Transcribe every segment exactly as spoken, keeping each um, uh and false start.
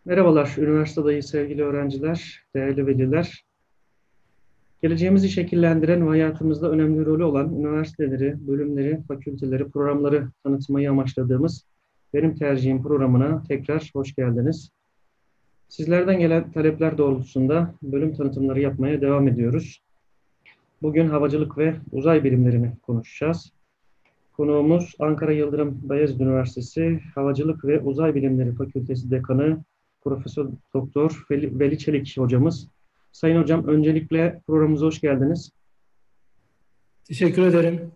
Merhabalar, üniversite adayı sevgili öğrenciler, değerli veliler. Geleceğimizi şekillendiren ve hayatımızda önemli rolü olan üniversiteleri, bölümleri, fakülteleri, programları tanıtmayı amaçladığımız Benim Tercihim programına tekrar hoş geldiniz. Sizlerden gelen talepler doğrultusunda bölüm tanıtımları yapmaya devam ediyoruz. Bugün havacılık ve uzay bilimlerini konuşacağız. Konuğumuz Ankara Yıldırım Beyazıt Üniversitesi Havacılık ve Uzay Bilimleri Fakültesi Dekanı Profesör Doktor Veli, Veli Çelik hocamız. Sayın hocam, öncelikle programımıza hoş geldiniz. Teşekkür ederim.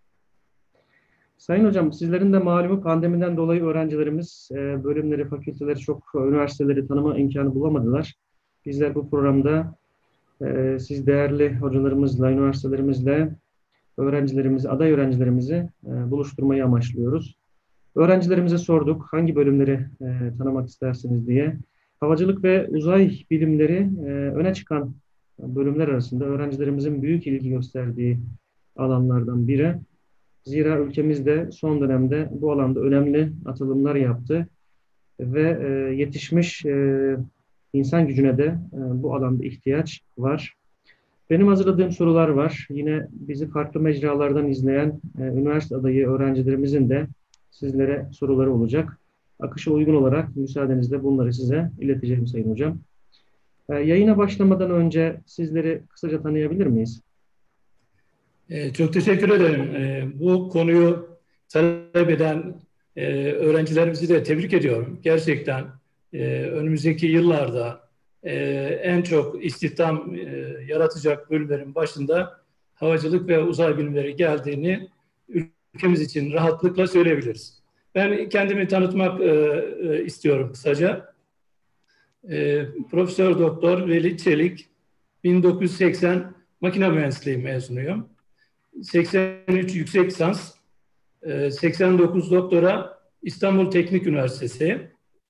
Sayın hocam, sizlerin de malumu pandemiden dolayı öğrencilerimiz e, bölümleri, fakülteleri, çok üniversiteleri tanıma imkanı bulamadılar. Bizler bu programda e, siz değerli hocalarımızla, üniversitelerimizle öğrencilerimizi, aday öğrencilerimizi e, buluşturmayı amaçlıyoruz. Öğrencilerimize sorduk hangi bölümleri e, tanımak istersiniz diye. Havacılık ve uzay bilimleri e, öne çıkan bölümler arasında öğrencilerimizin büyük ilgi gösterdiği alanlardan biri. Zira ülkemizde son dönemde bu alanda önemli atılımlar yaptı ve e, yetişmiş e, insan gücüne de e, bu alanda ihtiyaç var. Benim hazırladığım sorular var. Yine bizi farklı mecralardan izleyen e, üniversite adayı öğrencilerimizin de sizlere soruları olacak. Akışa uygun olarak müsaadenizle bunları size ileteceğim Sayın Hocam. E, yayına başlamadan önce sizleri kısaca tanıyabilir miyiz? Ee, çok teşekkür ederim. Ee, bu konuyu talep eden e, öğrencilerimizi de tebrik ediyorum. Gerçekten e, önümüzdeki yıllarda e, en çok istihdam e, yaratacak bölümlerin başında havacılık ve uzay bilimleri geldiğini ülkemiz için rahatlıkla söyleyebiliriz. Ben kendimi tanıtmak e, e, istiyorum kısaca. E, Profesör Doktor Veli Çelik, bin dokuz yüz seksen makine mühendisliği mezunuyum. seksen üç yüksek lisans, seksen dokuz doktora İstanbul Teknik Üniversitesi,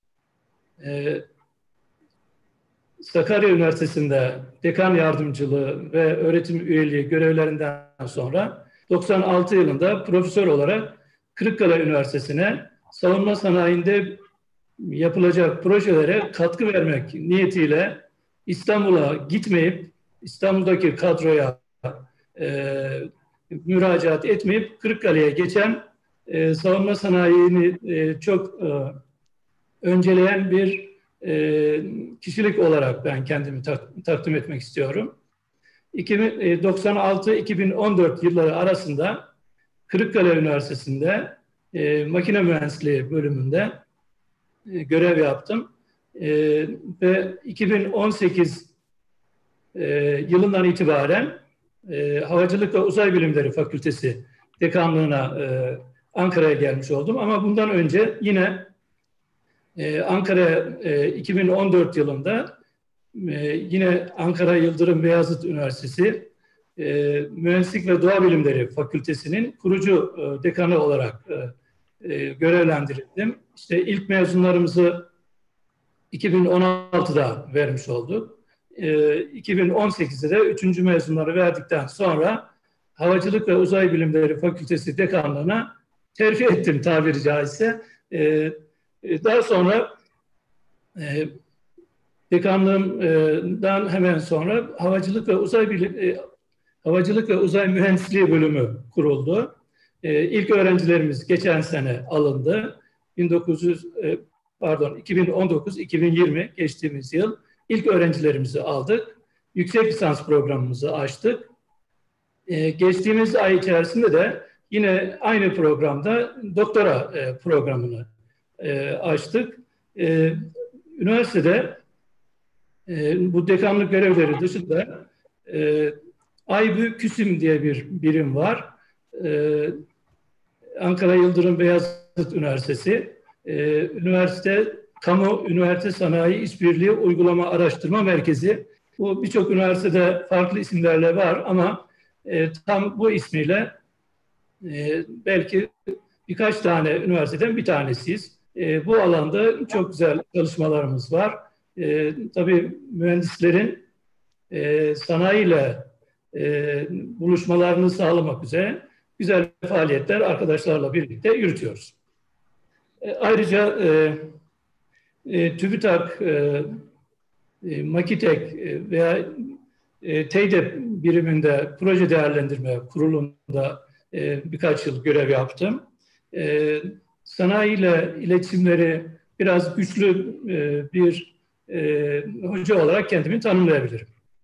Sakarya Üniversitesi'nde dekan yardımcılığı ve öğretim üyeliği görevlerinden sonra doksan altı yılında profesör olarak Kırıkkale Üniversitesi'ne savunma sanayinde yapılacak projelere katkı vermek niyetiyle İstanbul'a gitmeyip İstanbul'daki kadroya e, müracaat etmeyip Kırıkkale'ye geçen e, savunma sanayini e, çok e, önceleyen bir e, kişilik olarak ben kendimi tak, takdim etmek istiyorum. doksan altı iki bin on dört yılları arasında Kırıkkale Üniversitesi'nde e, makine mühendisliği bölümünde e, görev yaptım. E, ve iki bin on sekiz e, yılından itibaren e, Havacılık ve Uzay Bilimleri Fakültesi dekanlığına e, Ankara'ya gelmiş oldum. Ama bundan önce yine e, Ankara e, iki bin on dört yılında e, yine Ankara Yıldırım Beyazıt Üniversitesi e, Mühendislik ve Doğa Bilimleri Fakültesi'nin kurucu e, dekanı olarak e, e, görevlendirildim. İşte ilk mezunlarımızı iki bin on altıda vermiş olduk. iki bin on sekizde de üçüncü mezunları verdikten sonra Havacılık ve Uzay Bilimleri Fakültesi dekanlığına terfi ettim tabiri caizse. Daha sonra dekanlığımdan hemen sonra Havacılık ve Uzay Bilim, Havacılık ve Uzay Mühendisliği bölümü kuruldu. İlk öğrencilerimiz geçen sene alındı. bin dokuz yüz pardon iki bin on dokuz iki bin yirmi geçtiğimiz yıl ilk öğrencilerimizi aldık. Yüksek lisans programımızı açtık. Ee, geçtiğimiz ay içerisinde de yine aynı programda doktora e, programını e, açtık. E, üniversitede e, bu dekanlık görevleri dışında e, AYBÜ KÜSİM diye bir birim var. E, Ankara Yıldırım Beyazıt Üniversitesi, e, üniversite Kamu Üniversite Sanayi İşbirliği Uygulama Araştırma Merkezi. Bu birçok üniversitede farklı isimlerle var ama e, tam bu ismiyle e, belki birkaç tane üniversiteden bir tanesiyiz. E, bu alanda çok güzel çalışmalarımız var. E, tabii mühendislerin e, sanayiyle e, buluşmalarını sağlamak üzere güzel faaliyetler arkadaşlarla birlikte yürütüyoruz. E, ayrıca e, e, TÜBİTAK, e, e, Makitek e, veya e, TEYDEP biriminde proje değerlendirme kurulunda e, birkaç yıl görev yaptım. E, sanayiyle iletişimleri biraz güçlü e, bir e, hoca olarak kendimi tanımlayabilirim.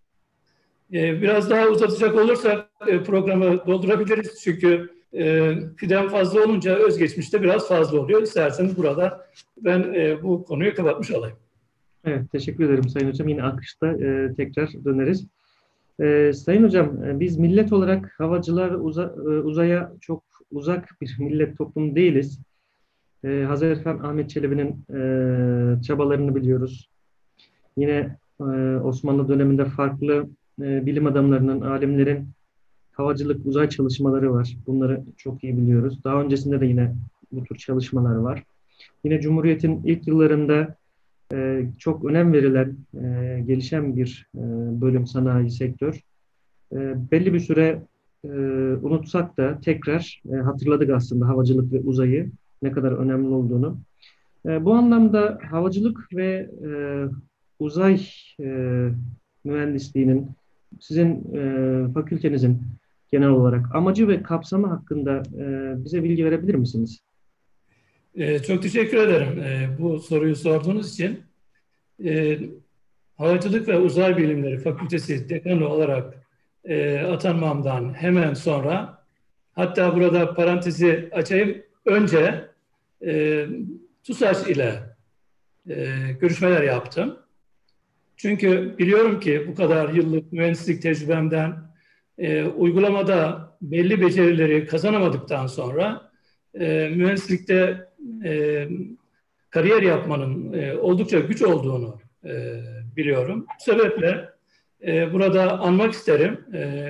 E, biraz daha uzatacak olursak e, programı doldurabiliriz çünkü e, kıdem fazla olunca özgeçmişte biraz fazla oluyor. İsterseniz burada ben e, bu konuyu kapatmış olayım. Evet, teşekkür ederim Sayın Hocam. Yine akışta e, tekrar döneriz. E, Sayın Hocam, e, biz millet olarak havacılar uza, e, uzaya çok uzak bir millet toplum değiliz. E, Hazreti Ahmet Çelebi'nin e, çabalarını biliyoruz. Yine e, Osmanlı döneminde farklı e, bilim adamlarının, alimlerin havacılık, uzay çalışmaları var. Bunları çok iyi biliyoruz. Daha öncesinde de yine bu tür çalışmalar var. Yine Cumhuriyet'in ilk yıllarında e, çok önem verilen, e, gelişen bir e, bölüm sanayi sektör. E, belli bir süre e, unutsak da tekrar e, hatırladık aslında havacılık ve uzayı ne kadar önemli olduğunu. E, bu anlamda havacılık ve e, uzay e, mühendisliğinin sizin e, fakültenizin genel olarak amacı ve kapsamı hakkında e, bize bilgi verebilir misiniz? E, çok teşekkür ederim e, bu soruyu sorduğunuz için. E, Havacılık ve Uzay Bilimleri Fakültesi dekanı olarak e, atanmamdan hemen sonra, hatta burada parantezi açayım, önce e, TUSAŞ ile e, görüşmeler yaptım. Çünkü biliyorum ki bu kadar yıllık mühendislik tecrübemden e, uygulamada belli becerileri kazanamadıktan sonra e, mühendislikte e, kariyer yapmanın e, oldukça güç olduğunu e, biliyorum. Bu sebeple e, burada anmak isterim. E,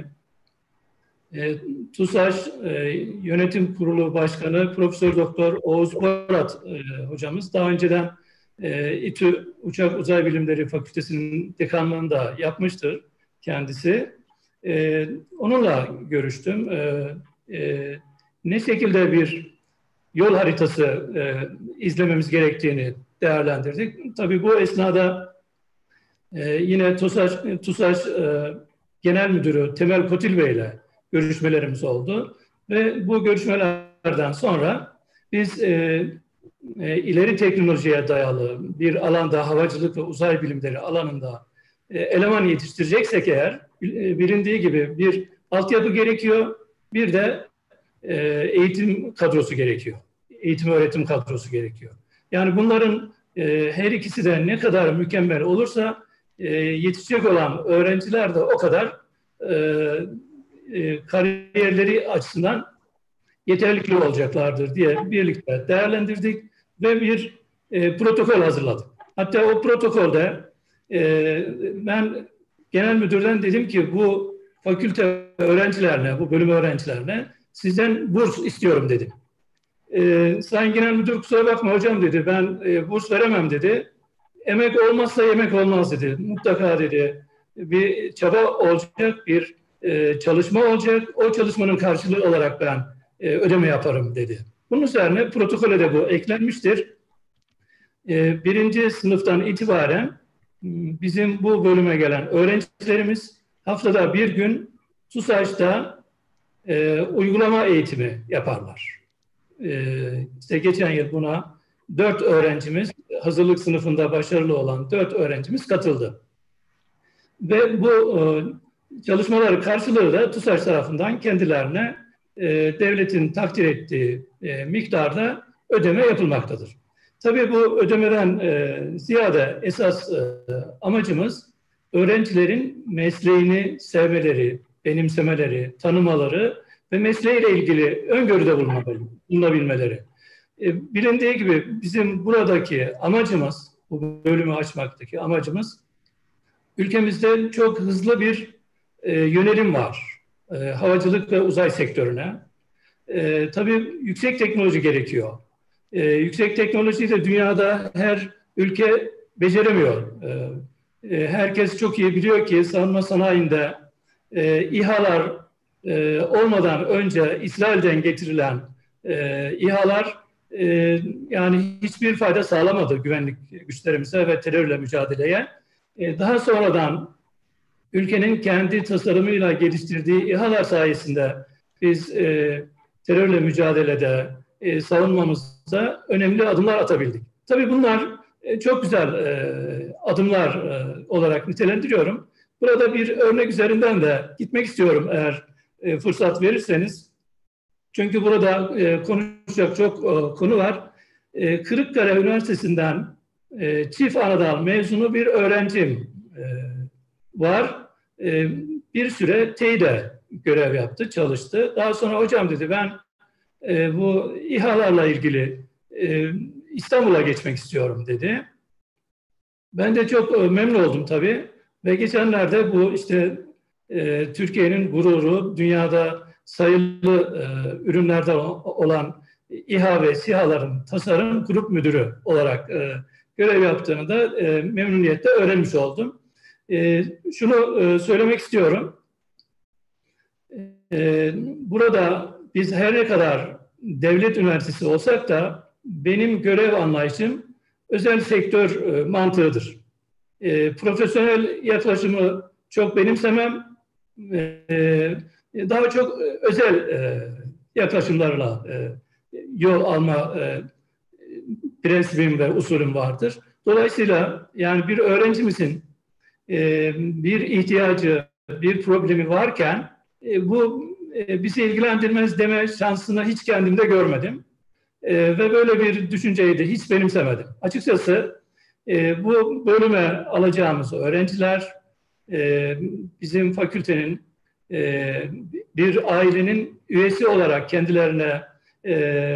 e, TUSAŞ e, Yönetim Kurulu Başkanı Profesör Doktor Oğuz Borat e, hocamız daha önceden e, İTÜ Uçak Uzay Bilimleri Fakültesi'nin dekanlığını da yapmıştır kendisi. E, onunla görüştüm. E, e, ne şekilde bir yol haritası e, izlememiz gerektiğini değerlendirdik. Tabii bu esnada e, yine TUSAŞ, TUSAŞ e, Genel Müdürü Temel Kotil Bey ile görüşmelerimiz oldu. Ve bu görüşmelerden sonra biz e, e, ileri teknolojiye dayalı bir alanda, havacılık ve uzay bilimleri alanında e, eleman yetiştireceksek eğer, e, bilindiği gibi bir altyapı gerekiyor, bir de e, eğitim kadrosu gerekiyor. Eğitim öğretim kadrosu gerekiyor. Yani bunların e, her ikisi de ne kadar mükemmel olursa e, yetişecek olan öğrenciler de o kadar e, e, kariyerleri açısından yeterli olacaklardır diye birlikte değerlendirdik ve bir e, protokol hazırladık. Hatta o protokolde e, ben genel müdürden dedim ki bu fakülte öğrencilerine, bu bölüm öğrencilerine sizden burs istiyorum dedim. E, Sayın Genel Müdür kusura bakma hocam dedi, ben e, burs veremem dedi. Emek olmazsa yemek olmaz dedi. Mutlaka dedi bir çaba olacak, bir e, çalışma olacak. O çalışmanın karşılığı olarak ben e, ödeme yaparım dedi. Bunun üzerine protokole de bu eklenmiştir. E, birinci sınıftan itibaren bizim bu bölüme gelen öğrencilerimiz haftada bir gün TUSAŞ'ta e, uygulama eğitimi yaparlar. E, işte geçen yıl buna dört öğrencimiz, hazırlık sınıfında başarılı olan dört öğrencimiz katıldı. Ve bu e, çalışmaları karşılığı da TUSAŞ tarafından kendilerine e, devletin takdir ettiği e, miktarda ödeme yapılmaktadır. Tabii bu ödemeden e, ziyade esas e, amacımız öğrencilerin mesleğini sevmeleri, benimsemeleri, tanımaları ve mesleğiyle ilgili öngörüde bulunabilmeleri. E, bilindiği gibi bizim buradaki amacımız, bu bölümü açmaktaki amacımız, ülkemizde çok hızlı bir e, yönelim var e, havacılık ve uzay sektörüne. E, tabii yüksek teknoloji gerekiyor. E, yüksek teknolojiyi de dünyada her ülke beceremiyor. E, e, herkes çok iyi biliyor ki savunma sanayinde e, İHA'lar e, olmadan önce İsrail'den getirilen e, İHA'lar e, yani hiçbir fayda sağlamadı güvenlik güçlerimize ve terörle mücadeleye. E, daha sonradan ülkenin kendi tasarımıyla geliştirdiği İHA'lar sayesinde biz e, terörle mücadelede, e, savunmamızda önemli adımlar atabildik. Tabii bunlar e, çok güzel e, adımlar e, olarak nitelendiriyorum. Burada bir örnek üzerinden de gitmek istiyorum eğer e, fırsat verirseniz. Çünkü burada e, konuşacak çok e, konu var. E, Kırıkkale Üniversitesi'nden e, çift anadal mezunu bir öğrencim e, var. E, bir süre T İ D'de görev yaptı, çalıştı. Daha sonra hocam dedi ben e, bu İHA'larla ilgili e, İstanbul'a geçmek istiyorum dedi. Ben de çok e, memnun oldum tabii. Ve geçenlerde bu işte e, Türkiye'nin gururu, dünyada sayılı e, ürünlerde olan İHA ve SİHA'ların tasarım grup müdürü olarak e, görev yaptığını da e, memnuniyetle öğrenmiş oldum. E, şunu e, söylemek istiyorum. E, burada biz her ne kadar devlet üniversitesi olsak da benim görev anlayışım özel sektör e, mantığıdır. E, profesyonel yaklaşımı çok benimsemem. E, daha çok özel e, yaklaşımlarla e, yol alma e, prensibim ve usulüm vardır. Dolayısıyla yani bir öğrencimizin e, bir ihtiyacı, bir problemi varken e, bu e, bizi ilgilendirmez deme şansını hiç kendimde görmedim. E, ve böyle bir düşünceyi de hiç benimsemedim. Açıkçası e, bu bölüme alacağımız öğrenciler e, bizim fakültenin e, bir ailenin üyesi olarak kendilerine e,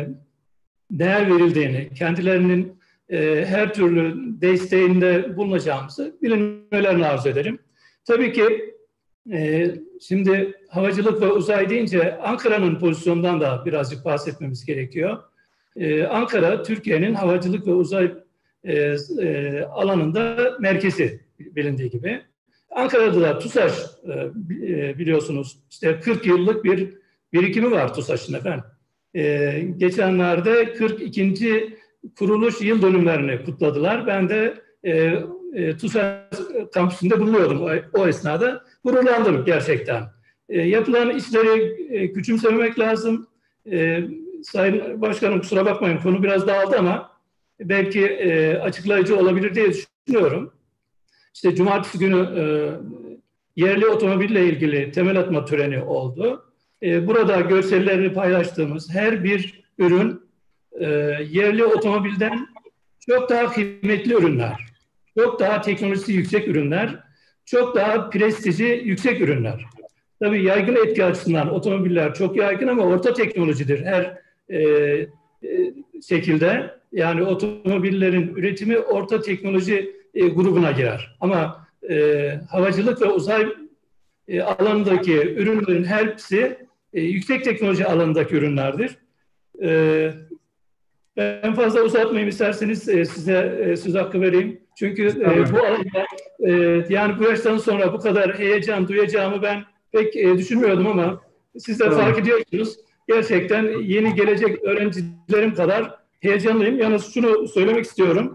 değer verildiğini, kendilerinin e, her türlü desteğinde bulunacağımızı bilinmelerini arzu ederim. Tabii ki e, şimdi havacılık ve uzay deyince Ankara'nın pozisyonundan da birazcık bahsetmemiz gerekiyor. Ee, Ankara, Türkiye'nin havacılık ve uzay e, e, alanında merkezi bilindiği gibi. Ankara'da da TUSAŞ e, biliyorsunuz işte kırk yıllık bir birikimi var TUSAŞ'ın efendim. E, geçenlerde kırk ikinci kuruluş yıl dönümlerini kutladılar. Ben de e, e, TUSAŞ kampüsünde bulunuyordum o, o esnada. Gururlandım gerçekten. E, yapılan işleri e, küçümsememek lazım. E, Sayın Başkanım kusura bakmayın konu biraz dağıldı ama belki e, açıklayıcı olabilir diye düşünüyorum. İşte cumartesi günü e, yerli otomobille ilgili temel atma töreni oldu. E, burada görsellerini paylaştığımız her bir ürün e, yerli otomobilden çok daha kıymetli ürünler, çok daha teknolojisi yüksek ürünler, çok daha prestiji yüksek ürünler. Tabii yaygın etki açısından otomobiller çok yaygın ama orta teknolojidir her e, e, şekilde. Yani otomobillerin üretimi orta teknoloji e, grubuna girer. Ama e, havacılık ve uzay e, alanındaki ürünlerin hepsi e, yüksek teknoloji alanındaki ürünlerdir. E, ben fazla uzatmayayım isterseniz e, size e, söz hakkı vereyim. Çünkü e, bu alanda e, yani bu yaştan sonra bu kadar heyecan duyacağımı ben pek e, düşünmüyordum ama siz de tamam. Fark ediyorsunuz. Gerçekten yeni gelecek öğrencilerim kadar heyecanlıyım. Yalnız şunu söylemek istiyorum.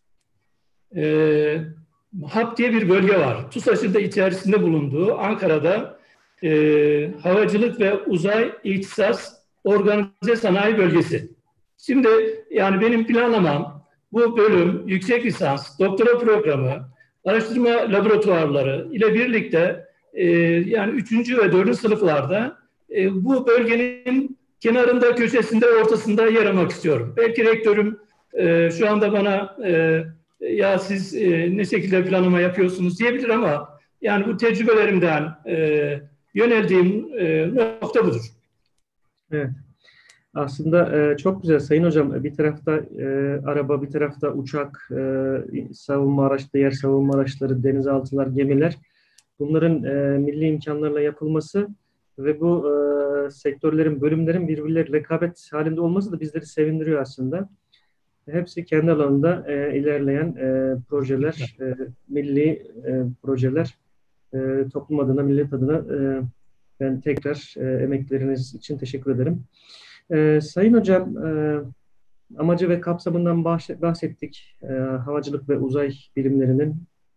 E, HAP diye bir bölge var. TUSAŞ'ın da içerisinde bulunduğu Ankara'da e, Havacılık ve Uzay İhtisas Organize Sanayi Bölgesi. Şimdi yani benim planlamam bu bölüm yüksek lisans, doktora programı, araştırma laboratuvarları ile birlikte e, yani üçüncü ve dördüncü sınıflarda e, bu bölgenin kenarında, köşesinde, ortasında yer almak istiyorum. Belki rektörüm e, şu anda bana e, ya siz e, ne şekilde planlama yapıyorsunuz diyebilir ama yani bu tecrübelerimden e, yöneldiğim e, nokta budur. Evet. Aslında e, çok güzel Sayın Hocam. Bir tarafta e, araba, bir tarafta uçak, e, savunma araçları, yer savunma araçları, denizaltılar, gemiler. Bunların e, milli imkanlarla yapılması ve bu e, sektörlerin, bölümlerin birbirleri rekabet halinde olması da bizleri sevindiriyor aslında. Hepsi kendi alanında e, ilerleyen e, projeler, e, milli e, projeler. E, toplum adına, millet adına e, ben tekrar e, emekleriniz için teşekkür ederim. Ee, Sayın Hocam, e, amacı ve kapsamından bahsettik. E, havacılık ve uzay bilimlerinin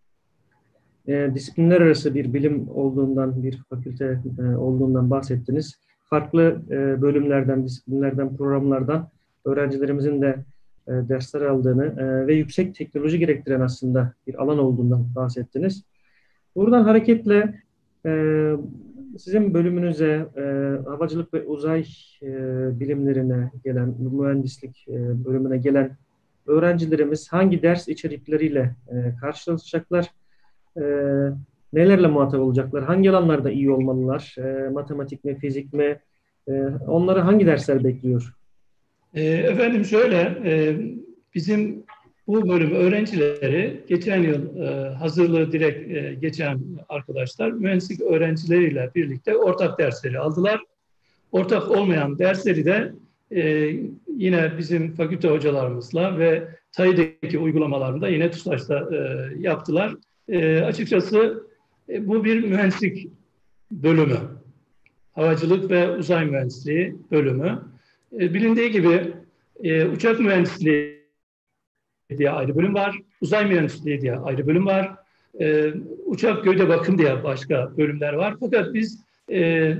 e, disiplinler arası bir bilim olduğundan, bir fakülte e, olduğundan bahsettiniz. Farklı e, bölümlerden, disiplinlerden, programlardan öğrencilerimizin de e, dersler aldığını e, ve yüksek teknoloji gerektiren aslında bir alan olduğundan bahsettiniz. Buradan hareketle e, sizin bölümünüze, e, havacılık ve uzay e, bilimlerine gelen, mühendislik e, bölümüne gelen öğrencilerimiz hangi ders içerikleriyle e, karşılaşacaklar? E, Nelerle muhatap olacaklar? Hangi alanlarda iyi olmalılar? E, matematik mi, fizik mi? E, onları hangi dersler bekliyor? E, efendim şöyle, e, bizim bu bölüm öğrencileri geçen yıl e, hazırlığı direkt e, geçen arkadaşlar mühendislik öğrencileriyle birlikte ortak dersleri aldılar. Ortak olmayan dersleri de e, yine bizim fakülte hocalarımızla ve TAİ'deki uygulamalarında yine TUSAŞ'ta e, yaptılar. E, açıkçası e, bu bir mühendislik bölümü. Havacılık ve uzay mühendisliği bölümü. E, bilindiği gibi e, uçak mühendisliği diye ayrı bölüm var. Uzay mühendisliği diye ayrı bölüm var. E, uçak gövde bakım diye başka bölümler var. Fakat biz e,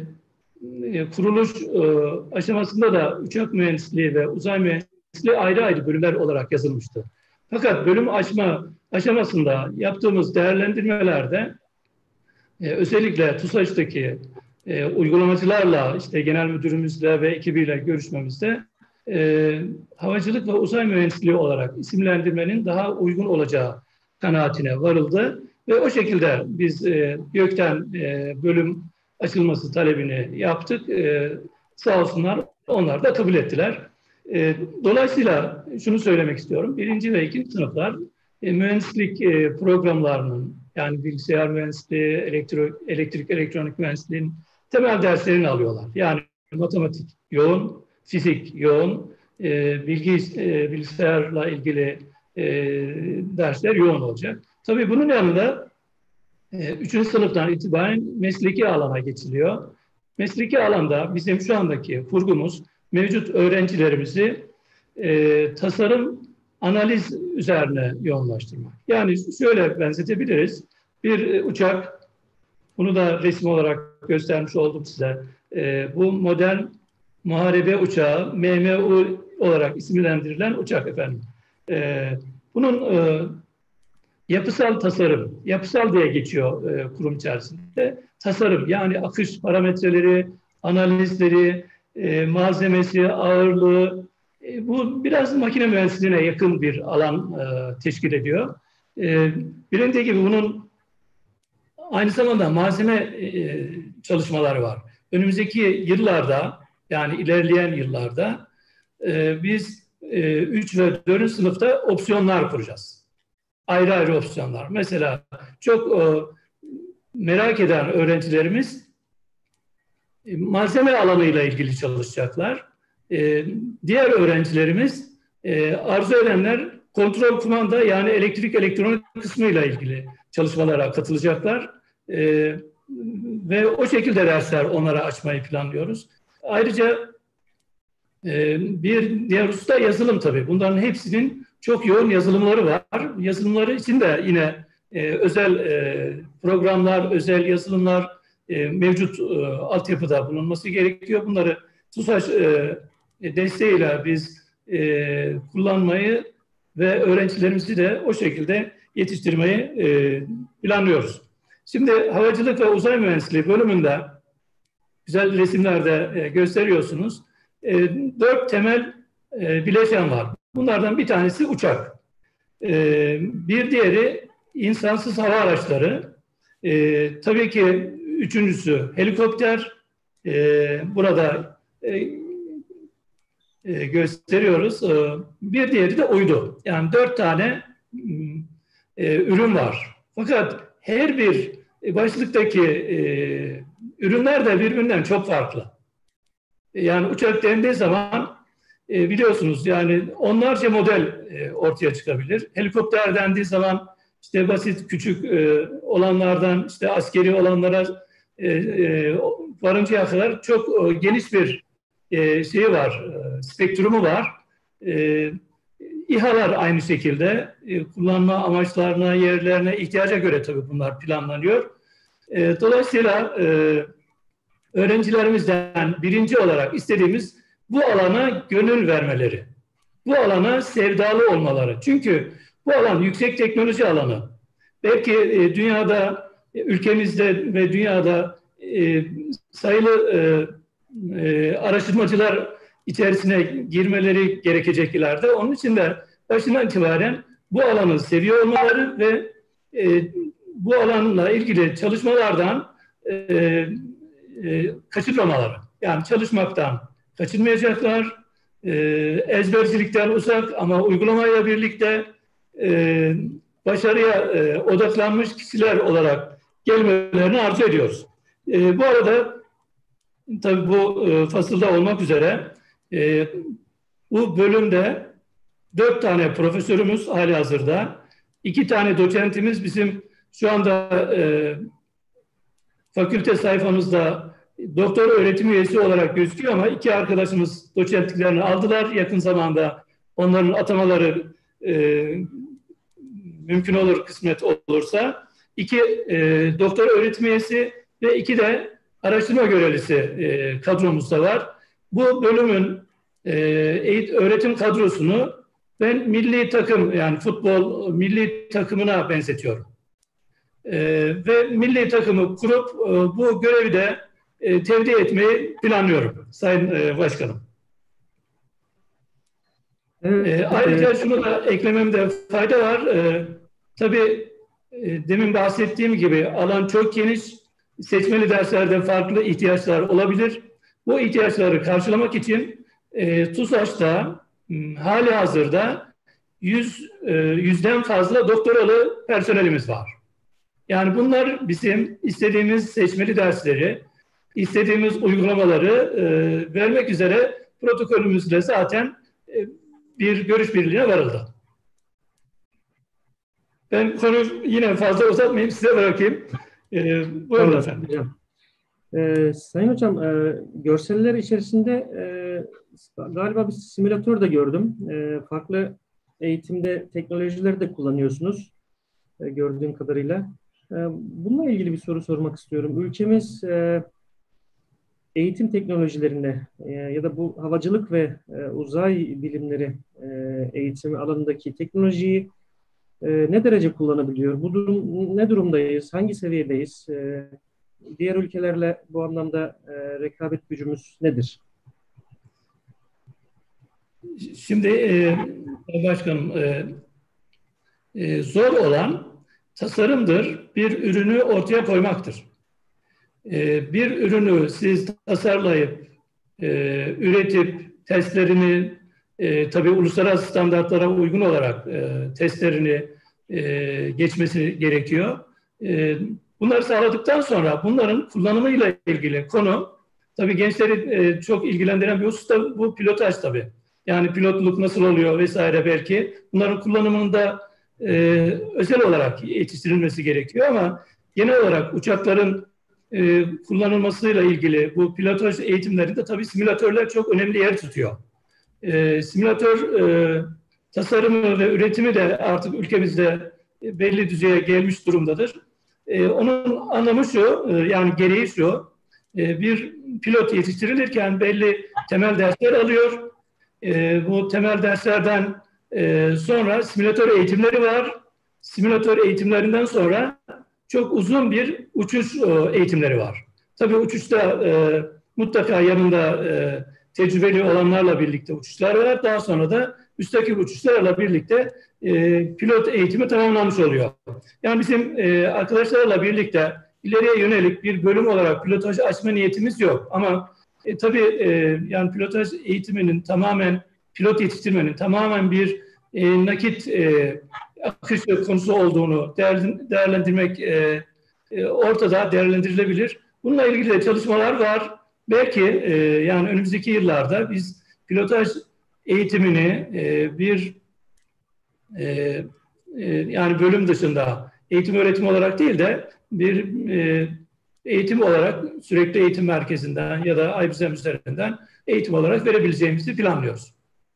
e, kuruluş e, aşamasında da uçak mühendisliği ve uzay mühendisliği ayrı ayrı bölümler olarak yazılmıştı. Fakat bölüm açma aşamasında yaptığımız değerlendirmelerde e, özellikle TUSAŞ'taki e, uygulamacılarla, işte genel müdürümüzle ve ekibiyle görüşmemizde e, havacılık ve uzay mühendisliği olarak isimlendirmenin daha uygun olacağı kanaatine varıldı. Ve o şekilde biz e, YÖK'ten e, bölüm açılması talebini yaptık. E, sağ olsunlar, onlar da kabul ettiler. E, dolayısıyla şunu söylemek istiyorum. Birinci ve ikinci sınıflar e, mühendislik e, programlarının, yani bilgisayar mühendisliği, elektrik, elektrik elektronik mühendisliğinin temel derslerini alıyorlar. Yani matematik yoğun, fizik yoğun, e, bilgi e, bilgisayarla ilgili e, dersler yoğun olacak. Tabii bunun yanında e, üçüncü sınıftan itibaren mesleki alana geçiliyor. Mesleki alanda bizim şu andaki kurgumuz mevcut öğrencilerimizi e, tasarım, analiz üzerine yoğunlaştırmak. Yani şöyle benzetebiliriz. Bir uçak, bunu da resim olarak göstermiş oldum size. E, bu modern muharebe uçağı, M M U olarak isimlendirilen uçak efendim. E, bunun e, yapısal tasarım, yapısal diye geçiyor e, kurum içerisinde. Tasarım, yani akış parametreleri, analizleri, e, malzemesi, ağırlığı, e, bu biraz makine mühendisliğine yakın bir alan e, teşkil ediyor. E, bilindiği gibi bunun aynı zamanda malzeme e, çalışmaları var. Önümüzdeki yıllarda, yani ilerleyen yıllarda e, biz e, üç ve dördüncü sınıfta opsiyonlar kuracağız. Ayrı ayrı opsiyonlar. Mesela çok e, merak eden öğrencilerimiz e, malzeme alanıyla ilgili çalışacaklar. E, diğer öğrencilerimiz e, arzu edenler kontrol kumanda, yani elektrik elektronik kısmıyla ilgili çalışmalara katılacaklar. E, ve o şekilde dersler onlara açmayı planlıyoruz. Ayrıca e, bir diğer husus da yazılım tabii. Bunların hepsinin çok yoğun yazılımları var. Yazılımları için de yine e, özel e, programlar, özel yazılımlar e, mevcut e, altyapıda bulunması gerekiyor. Bunları TUSAŞ e, desteğiyle biz e, kullanmayı ve öğrencilerimizi de o şekilde yetiştirmeyi e, planlıyoruz. Şimdi havacılık ve uzay mühendisliği bölümünde güzel resimlerde e, gösteriyorsunuz. E, dört temel e, bileşen var. Bunlardan bir tanesi uçak. E, bir diğeri insansız hava araçları. E, tabii ki üçüncüsü helikopter. E, burada e, e, gösteriyoruz. E, bir diğeri de uydu. Yani dört tane e, ürün var. Fakat her bir başlıktaki e, ürünler de birbirinden çok farklı. Yani uçak dendiği zaman e, biliyorsunuz, yani onlarca model e, ortaya çıkabilir. Helikopter dendiği zaman işte basit küçük e, olanlardan işte askeri olanlara e, e, varıncaya kadar çok e, geniş bir e, şeyi var, e, spektrumu var. E, İHA'lar aynı şekilde e, kullanma amaçlarına, yerlerine, ihtiyaca göre tabii bunlar planlanıyor. E, dolayısıyla e, öğrencilerimizden birinci olarak istediğimiz bu alana gönül vermeleri, bu alana sevdalı olmaları. Çünkü bu alan yüksek teknoloji alanı. Belki e, dünyada, e, ülkemizde ve dünyada e, sayılı e, e, araştırmacılar içerisine girmeleri gerekecek ileride. Onun için de başından itibaren bu alanı seviyor olmaları ve e, bu alanla ilgili çalışmalardan e, e, kaçırmamaları. Yani çalışmaktan kaçınmayacaklar, e, ezbercilikten uzak ama uygulamayla birlikte e, başarıya e, odaklanmış kişiler olarak gelmelerini arzu ediyoruz. E, bu arada tabii bu e, fasılda olmak üzere e, bu bölümde dört tane profesörümüz hali hazırda, iki tane doçentimiz bizim şu anda e, fakülte sayfamızda doktor öğretim üyesi olarak gözüküyor ama iki arkadaşımız doçentliklerini aldılar. Yakın zamanda onların atamaları e, mümkün olur, kısmet olursa. İki e, doktor öğretim üyesi ve iki de araştırma görevlisi e, kadromuzda var. Bu bölümün e, eğitim, öğretim kadrosunu ben milli takım, yani futbol milli takımına benzetiyorum. E, ve milli takımı kurup e, bu görevi de e, tevdi etmeyi planlıyorum Sayın e, Başkanım. Evet, e, ayrıca evet. Şunu da eklememde fayda var. E, tabii e, demin bahsettiğim gibi alan çok geniş. Seçmeli derslerde farklı ihtiyaçlar olabilir. Bu ihtiyaçları karşılamak için e, TUSAŞ'ta hali hazırda yüz, e, yüzden fazla doktoralı personelimiz var. Yani bunlar bizim istediğimiz seçmeli dersleri, istediğimiz uygulamaları e, vermek üzere protokolümüzle zaten e, bir görüş birliğine varıldı. Ben konuyu yine fazla uzatmayayım, size bırakayım. E, buyurun tamam, efendim. Hocam. Ee, Sayın Hocam, e, görseller içerisinde e, galiba bir simülatör de gördüm. E, farklı eğitimde teknolojileri de kullanıyorsunuz e, gördüğüm kadarıyla. E, bununla ilgili bir soru sormak istiyorum. Ülkemiz e, eğitim teknolojilerine e, ya da bu havacılık ve e, uzay bilimleri e, eğitimi alanındaki teknolojiyi e, ne derece kullanabiliyor? Bu durum ne durumdayız? Hangi seviyedeyiz? E, diğer ülkelerle bu anlamda e, rekabet gücümüz nedir? Şimdi e, Başkanım e, e, zor olan tasarımdır. Bir ürünü ortaya koymaktır. E, bir ürünü siz tasarlayıp, e, üretip, testlerini e, tabii uluslararası standartlara uygun olarak e, testlerini e, geçmesi gerekiyor. E, bunları sağladıktan sonra bunların kullanımıyla ilgili konu, tabii gençleri e, çok ilgilendiren bir husus da bu pilotaj tabii. Yani pilotluk nasıl oluyor vesaire belki. Bunların kullanımında e, özel olarak yetiştirilmesi gerekiyor ama genel olarak uçakların e, kullanılmasıyla ilgili bu pilotaj eğitimlerinde tabii simülatörler çok önemli yer tutuyor. E, simülatör e, tasarımı ve üretimi de artık ülkemizde belli düzeye gelmiş durumdadır. E, onun anlamı şu, e, yani gereği şu, e, bir pilot yetiştirilirken belli temel dersler alıyor. E, bu temel derslerden e, sonra simülatör eğitimleri var. Simülatör eğitimlerinden sonra çok uzun bir uçuş e, eğitimleri var. Tabii uçuşta e, mutlaka yanında e, tecrübeli olanlarla birlikte uçuşlar var. Daha sonra da müstakil uçuşlarla birlikte e, pilot eğitimi tamamlanmış oluyor. Yani bizim e, arkadaşlarla birlikte ileriye yönelik bir bölüm olarak pilotajı açma niyetimiz yok. Ama e, tabii e, yani pilotaj eğitiminin tamamen, pilot yetiştirmenin tamamen bir e, nakit e, akışı konusu olduğunu değerlendirmek e, e, ortada, değerlendirilebilir. Bununla ilgili de çalışmalar var. Belki e, yani önümüzdeki yıllarda biz pilotaj eğitimini e, bir e, e, yani bölüm dışında eğitim öğretim olarak değil de bir e, eğitim olarak sürekli eğitim merkezinden ya da Aybüzem üzerinden eğitim olarak verebileceğimizi planlıyoruz.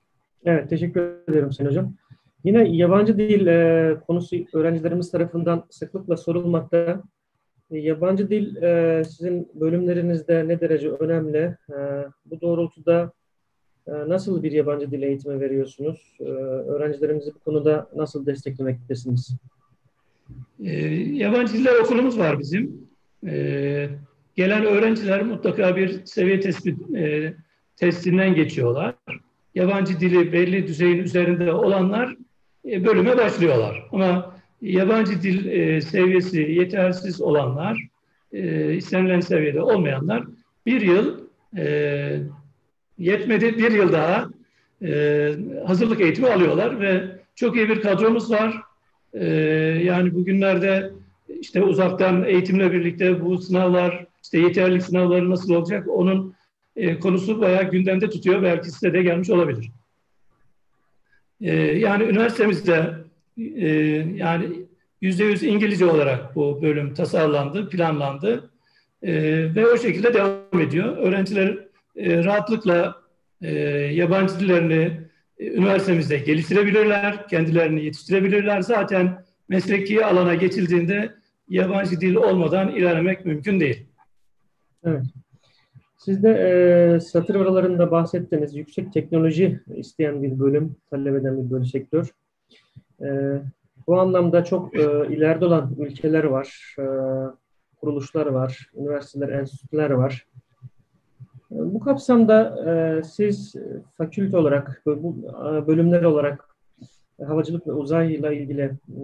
Evet, teşekkür ederim Sayın Hocam. Yine yabancı dil e, konusu öğrencilerimiz tarafından sıklıkla sorulmakta. E, yabancı dil e, sizin bölümlerinizde ne derece önemli? E, bu doğrultuda e, nasıl bir yabancı dil eğitimi veriyorsunuz? E, öğrencilerimizi bu konuda nasıl desteklemektesiniz? E, yabancı diller okulumuz var bizim. E, gelen öğrenciler mutlaka bir seviye tespit e, testinden geçiyorlar. Yabancı dili belli düzeyin üzerinde olanlar e, bölüme başlıyorlar. Ama yabancı dil e, seviyesi yetersiz olanlar, e, istenilen seviyede olmayanlar bir yıl e, yetmedi, bir yıl daha e, hazırlık eğitimi alıyorlar ve çok iyi bir kadromuz var. E, yani bugünlerde işte uzaktan eğitimle birlikte bu sınavlar, işte yeterlilik sınavları nasıl olacak, onun e, konusu bayağı gündemde tutuyor. Belki size de gelmiş olabilir. E, yani üniversitemizde e, yani yüzde yüz İngilizce olarak bu bölüm tasarlandı, planlandı e, ve o şekilde devam ediyor. Öğrenciler e, rahatlıkla e, yabancı dillerini e, üniversitemizde geliştirebilirler, kendilerini yetiştirebilirler. Zaten mesleki alana geçildiğinde yabancı dil olmadan ilerlemek mümkün değil. Evet. Siz de e, satır aralarında bahsettiniz. Yüksek teknoloji isteyen bir bölüm, talep eden bir bölüm sektör. E, bu anlamda çok e, ileride olan ülkeler var, e, kuruluşlar var, üniversiteler, enstitüler var. E, bu kapsamda e, siz fakülte olarak, bu e, bölümler olarak e, havacılık ve uzayla ilgili e,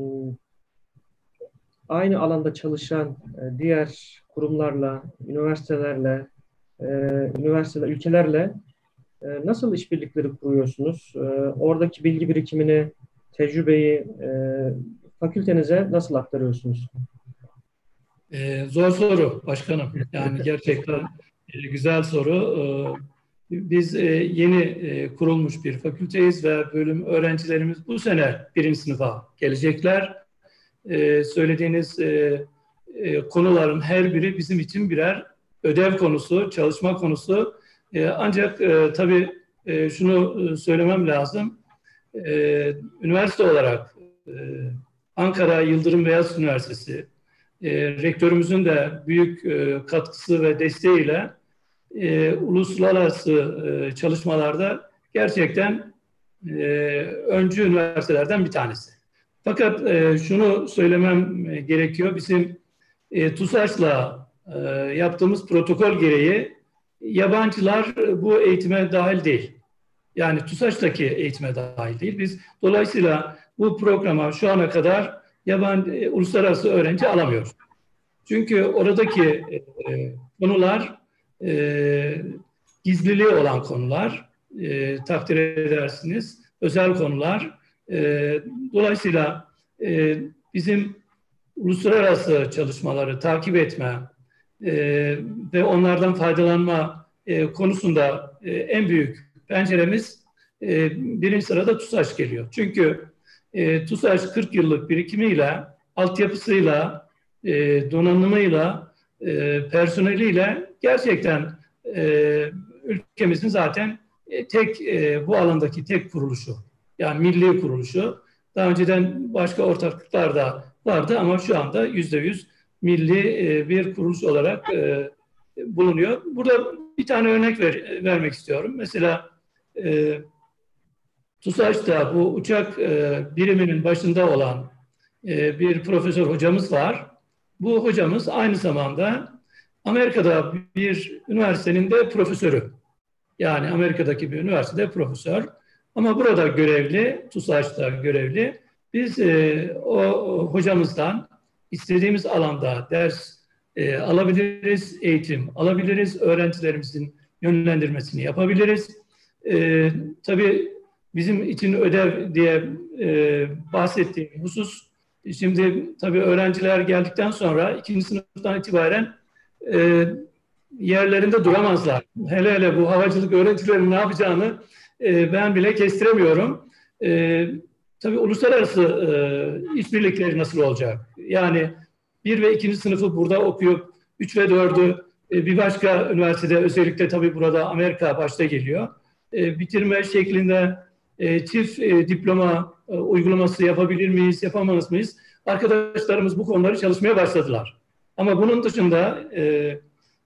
aynı alanda çalışan e, diğer kurumlarla, üniversitelerle, e, üniversiteler, ülkelerle e, nasıl işbirlikleri kuruyorsunuz? E, oradaki bilgi birikimini, tecrübeyi e, fakültenize nasıl aktarıyorsunuz? Ee, zor soru başkanım. Yani gerçekten e, güzel soru. Ee, biz e, yeni e, kurulmuş bir fakülteyiz ve bölüm öğrencilerimiz bu sene birinci sınıfa gelecekler. Ee, söylediğiniz e, e, konuların her biri bizim için birer ödev konusu, çalışma konusu. E, ancak e, tabii e, şunu e, söylemem lazım. E, üniversite olarak e, Ankara Yıldırım Beyazıt Üniversitesi, e, rektörümüzün de büyük e, katkısı ve desteğiyle e, uluslararası e, çalışmalarda gerçekten e, öncü üniversitelerden bir tanesi. Fakat e, şunu söylemem e, gerekiyor. Bizim e, TUSAŞ'la e, yaptığımız protokol gereği yabancılar bu eğitime dahil değil. Yani TUSAŞ'taki eğitime dahil değil. Biz dolayısıyla bu programa şu ana kadar yabancı e, uluslararası öğrenci alamıyoruz. Çünkü oradaki e, konular e, gizliliği olan konular, e, takdir edersiniz, özel konular. E, dolayısıyla e, bizim uluslararası çalışmaları takip etme e, ve onlardan faydalanma e, konusunda e, en büyük penceremiz e, birinci sırada TUSAŞ geliyor. Çünkü e, TUSAŞ kırk yıllık birikimiyle, altyapısıyla, e, donanımıyla, e, personeliyle gerçekten e, ülkemizin zaten e, tek e, bu alandaki tek kuruluşu. Yani milli kuruluşu. Daha önceden başka ortaklıklar da vardı ama şu anda yüzde yüz milli e, bir kuruluş olarak e, bulunuyor. Burada bir tane örnek ver, vermek istiyorum. Mesela e, TUSAŞ'ta bu uçak e, biriminin başında olan e, bir profesör hocamız var. Bu hocamız aynı zamanda Amerika'da bir üniversitenin de profesörü. Yani Amerika'daki bir üniversitede profesör. Ama burada görevli, TUSAŞ'ta görevli. Biz e, o hocamızdan istediğimiz alanda ders e, alabiliriz, eğitim alabiliriz, öğrencilerimizin yönlendirmesini yapabiliriz. E, tabii bizim için ödev diye e, bahsettiğim husus, şimdi tabii öğrenciler geldikten sonra ikinci sınıftan itibaren e, yerlerinde duramazlar. Hele hele bu havacılık öğrencilerin ne yapacağını e, ben bile kestiremiyorum. E, tabii uluslararası e, işbirlikleri nasıl olacak? Yani bir ve ikinci sınıfı burada okuyup üç ve dördü e, bir başka üniversitede, özellikle tabii burada Amerika başta geliyor. E, bitirme şeklinde e, çift e, diploma e, uygulaması yapabilir miyiz, yapamaz mıyız? Arkadaşlarımız bu konuları çalışmaya başladılar. Ama bunun dışında e,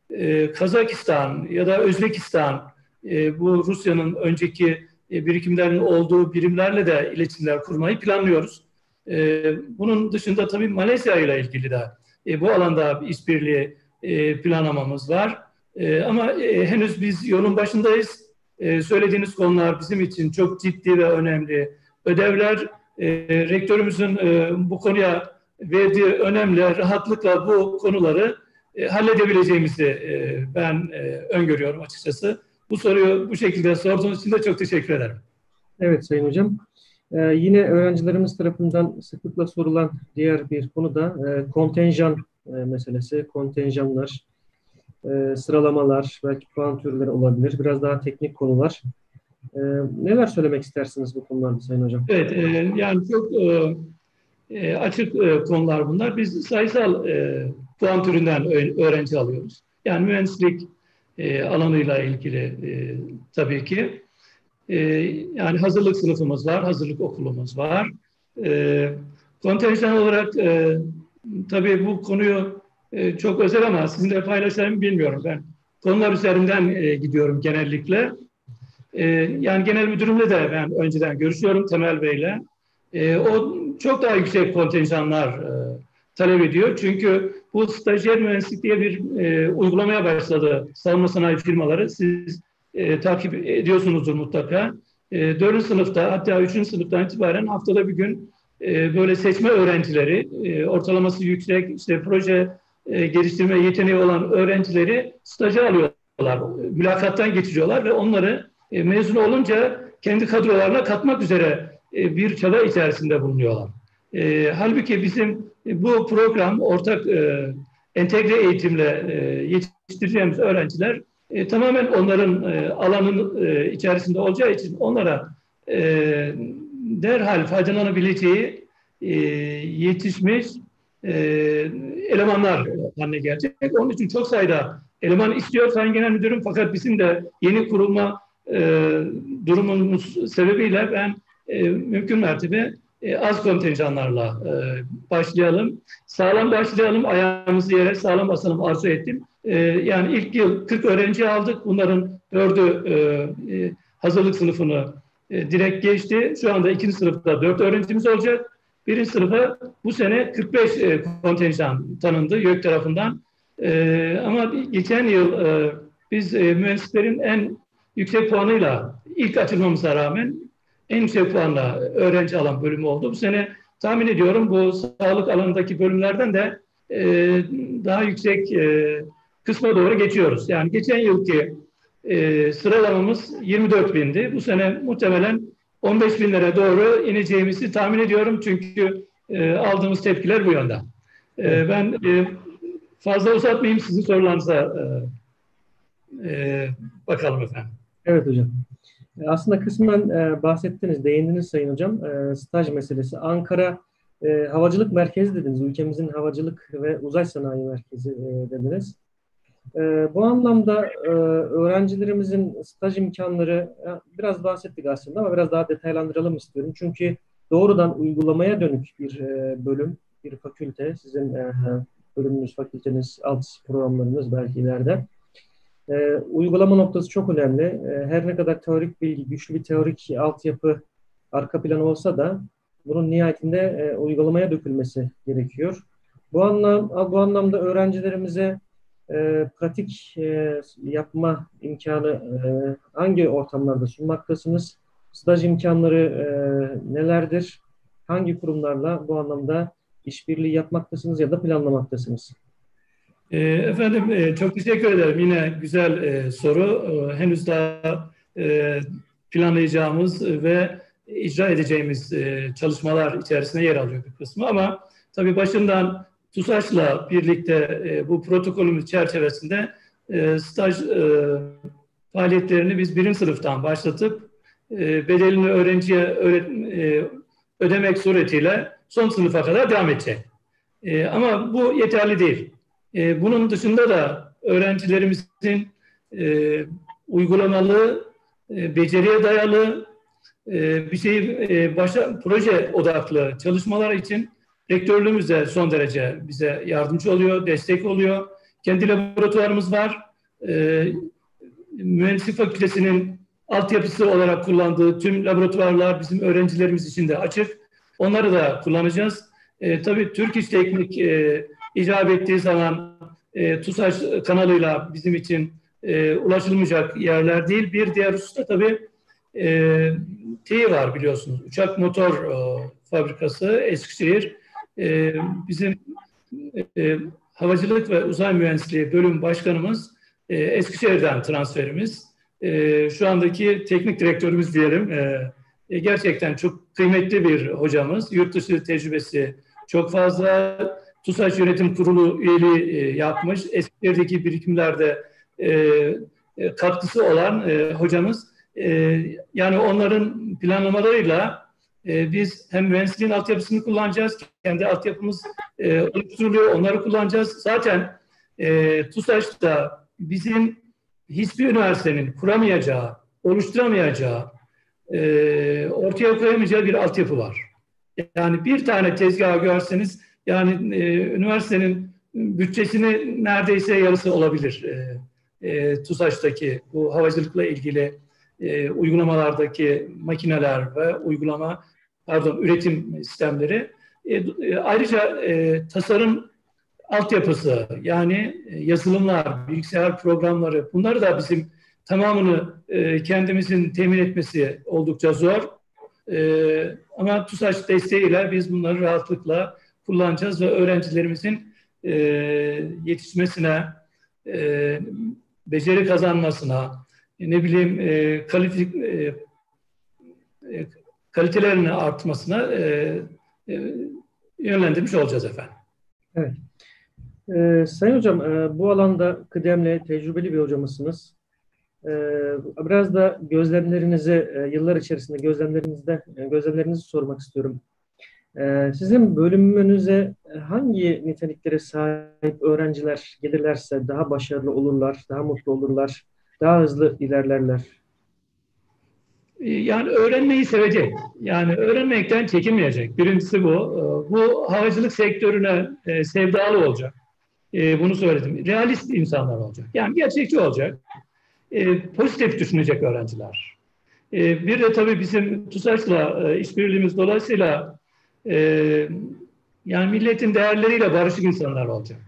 e, Kazakistan ya da Özbekistan, e, bu Rusya'nın önceki e, birikimlerin olduğu birimlerle de iletişimler kurmayı planlıyoruz. E, bunun dışında tabii Malezya ile ilgili de e, bu alanda bir işbirliği e, planlamamız var. E, ama e, henüz biz yolun başındayız. E, söylediğiniz konular bizim için çok ciddi ve önemli ödevler. E, rektörümüzün e, bu konuya verdiği önemli rahatlıkla bu konuları e, halledebileceğimizi e, ben e, öngörüyorum açıkçası. Bu soruyu bu şekilde sorduğunuz için de çok teşekkür ederim. Evet Sayın Hocam. Ee, yine öğrencilerimiz tarafından sıklıkla sorulan diğer bir konu da e, kontenjan e, meselesi. Kontenjanlar, e, sıralamalar, belki puan türleri olabilir. Biraz daha teknik konular. E, neler söylemek istersiniz bu konularda Sayın Hocam? Evet, e, yani çok e, e, açık e, konular bunlar. Biz sayısal e, puan türünden öğrenci alıyoruz. Yani mühendislik e, alanıyla ilgili e, tabii ki. E, yani hazırlık sınıfımız var, hazırlık okulumuz var. E, kontenjan olarak e, tabii bu konuyu e, çok özel ama sizinle paylaşayım bilmiyorum ben. Konular üzerinden e, gidiyorum genellikle. E, yani genel müdürümle de ben önceden görüşüyorum Temel Bey'le. E, o çok daha yüksek kontenjanlar e, talep ediyor. Çünkü bu stajyer mühendislik diye bir e, uygulamaya başladı savunma sanayi firmaları. Siz e, takip ediyorsunuzdur mutlaka. E, dördüncü sınıfta hatta üçüncü sınıftan itibaren haftada bir gün e, böyle seçme öğrencileri, e, ortalaması yüksek, işte proje e, geliştirme yeteneği olan öğrencileri staja alıyorlar. Mülakattan geçiriyorlar ve onları e, mezun olunca kendi kadrolarına katmak üzere e, bir çaba içerisinde bulunuyorlar. E, halbuki bizim e, bu program ortak e, entegre eğitimle e, yetiştireceğimiz öğrenciler e, tamamen onların e, alanın e, içerisinde olacağı için onlara e, derhal faydalanabileceği e, yetişmiş e, elemanlar haline gelecek. Onun için çok sayıda eleman istiyor Sayın Genel Müdürüm, fakat bizim de yeni kurulma e, durumumuz sebebiyle ben e, mümkün mertebe e, az kontenjanlarla e, başlayalım. Sağlam başlayalım, ayağımızı yere sağlam basalım arzu ettim. E, yani ilk yıl kırk öğrenci aldık. Bunların dördü e, e, hazırlık sınıfını e, direkt geçti. Şu anda ikinci sınıfta dört öğrencimiz olacak. Birinci sınıfa bu sene kırk beş e, kontenjan tanındı YÖK tarafından. E, ama geçen yıl e, biz e, mühendislerin en yüksek puanıyla ilk açılmamıza rağmen en yüksek puanla öğrenci alan bölümü oldu. Bu sene tahmin ediyorum bu sağlık alanındaki bölümlerden de e, daha yüksek e, kısma doğru geçiyoruz. Yani geçen yılki e, sıralamamız yirmi dört bindi. Bu sene muhtemelen on beş binlere doğru ineceğimizi tahmin ediyorum. Çünkü e, aldığımız tepkiler bu yönde. E, ben e, fazla uzatmayayım, sizin sorularınıza e, e, bakalım efendim. Evet hocam. Aslında kısmen e, bahsettiniz, değindiniz Sayın Hocam. E, staj meselesi. Ankara e, Havacılık Merkezi dediniz. Ülkemizin havacılık ve uzay sanayi merkezi e, dediniz. E, bu anlamda e, öğrencilerimizin staj imkanları e, biraz bahsettik aslında ama biraz daha detaylandıralım istiyorum. Çünkü doğrudan uygulamaya dönük bir e, bölüm, bir fakülte. Sizin e, bölümünüz, fakülteniz, alt programlarınız belki ileride. E, uygulama noktası çok önemli. E, her ne kadar teorik bilgi, güçlü bir teorik altyapı arka planı olsa da bunun nihayetinde e, uygulamaya dökülmesi gerekiyor. Bu anlam, bu anlamda öğrencilerimize e, pratik e, yapma imkanı e, hangi ortamlarda sunmaktasınız? Staj imkanları e, nelerdir? Hangi kurumlarla bu anlamda işbirliği yapmaktasınız ya da planlamaktasınız? E, efendim e, çok teşekkür ederim. Yine güzel e, soru. E, henüz daha e, planlayacağımız ve icra edeceğimiz e, çalışmalar içerisinde yer alıyor bir kısmı. Ama tabii başından TUSAŞ'la birlikte e, bu protokolümüz çerçevesinde e, staj e, faaliyetlerini biz birinci sınıftan başlatıp e, bedelini öğrenciye öğret, e, ödemek suretiyle son sınıfa kadar devam edecek. E, ama bu yeterli değil. E, bunun dışında da öğrencilerimizin e, uygulamalı, e, beceriye dayalı e, bir şeyi e, başa, proje odaklı çalışmalar için rektörlüğümüz de son derece bize yardımcı oluyor, destek oluyor. Kendi laboratuvarımız var. E, Mühendislik Fakültesi'nin altyapısı olarak kullandığı tüm laboratuvarlar bizim öğrencilerimiz için de açık. Onları da kullanacağız. E, tabii Türk İş Teknik e, icap ettiği zaman e, TUSAŞ kanalıyla bizim için e, ulaşılmayacak yerler değil. Bir diğer hususta tabii e, Tİ var biliyorsunuz. Uçak motor e, fabrikası Eskişehir. E, bizim e, Havacılık ve Uzay Mühendisliği bölüm başkanımız e, Eskişehir'den transferimiz. E, şu andaki teknik direktörümüz diyelim. E, e, gerçekten çok kıymetli bir hocamız. Yurt dışı tecrübesi çok fazla. TUSAŞ Yönetim Kurulu üyeliği e, yapmış. Eskişehir'deki birikimlerde e, e, katkısı olan e, hocamız. E, yani onların planlamalarıyla e, biz hem mühendisliğin altyapısını kullanacağız. Kendi altyapımız e, oluşturuluyor. Onları kullanacağız. Zaten e, TUSAŞ'ta bizim hiçbir üniversitenin kuramayacağı, oluşturamayacağı, e, ortaya koyamayacağı bir altyapı var. Yani bir tane tezgahı görseniz yani e, üniversitenin bütçesini neredeyse yarısı olabilir. E, e, TUSAŞ'taki bu havacılıkla ilgili e, uygulamalardaki makineler ve uygulama, pardon üretim sistemleri. E, e, ayrıca e, tasarım altyapısı yani yazılımlar, bilgisayar programları bunları da bizim tamamını e, kendimizin temin etmesi oldukça zor. E, ama TUSAŞ desteğiyle biz bunları rahatlıkla kullanacağız ve öğrencilerimizin e, yetişmesine, e, beceri kazanmasına, ne bileyim e, kalifik, e, e, kalitelerini artmasına e, e, yönlendirmiş olacağız efendim. Evet. Ee, Sayın Hocam, e, bu alanda kıdemli, tecrübeli bir hocamızsınız. Ee, biraz da gözlemlerinizi, e, yıllar içerisinde gözlemlerinizde, e, gözlemlerinizi sormak istiyorum. Ee, sizin bölümünüze hangi niteliklere sahip öğrenciler gelirlerse daha başarılı olurlar, daha mutlu olurlar, daha hızlı ilerlerler? Yani öğrenmeyi sevecek. Yani öğrenmekten çekinmeyecek. Birincisi bu. Bu havacılık sektörüne e, sevdalı olacak. E, bunu söyledim. Realist insanlar olacak. Yani gerçekçi olacak. E, pozitif düşünecek öğrenciler. E, bir de tabii bizim TUSAŞ'la e, işbirliğimiz dolayısıyla e, yani milletin değerleriyle barışık insanlar olacak.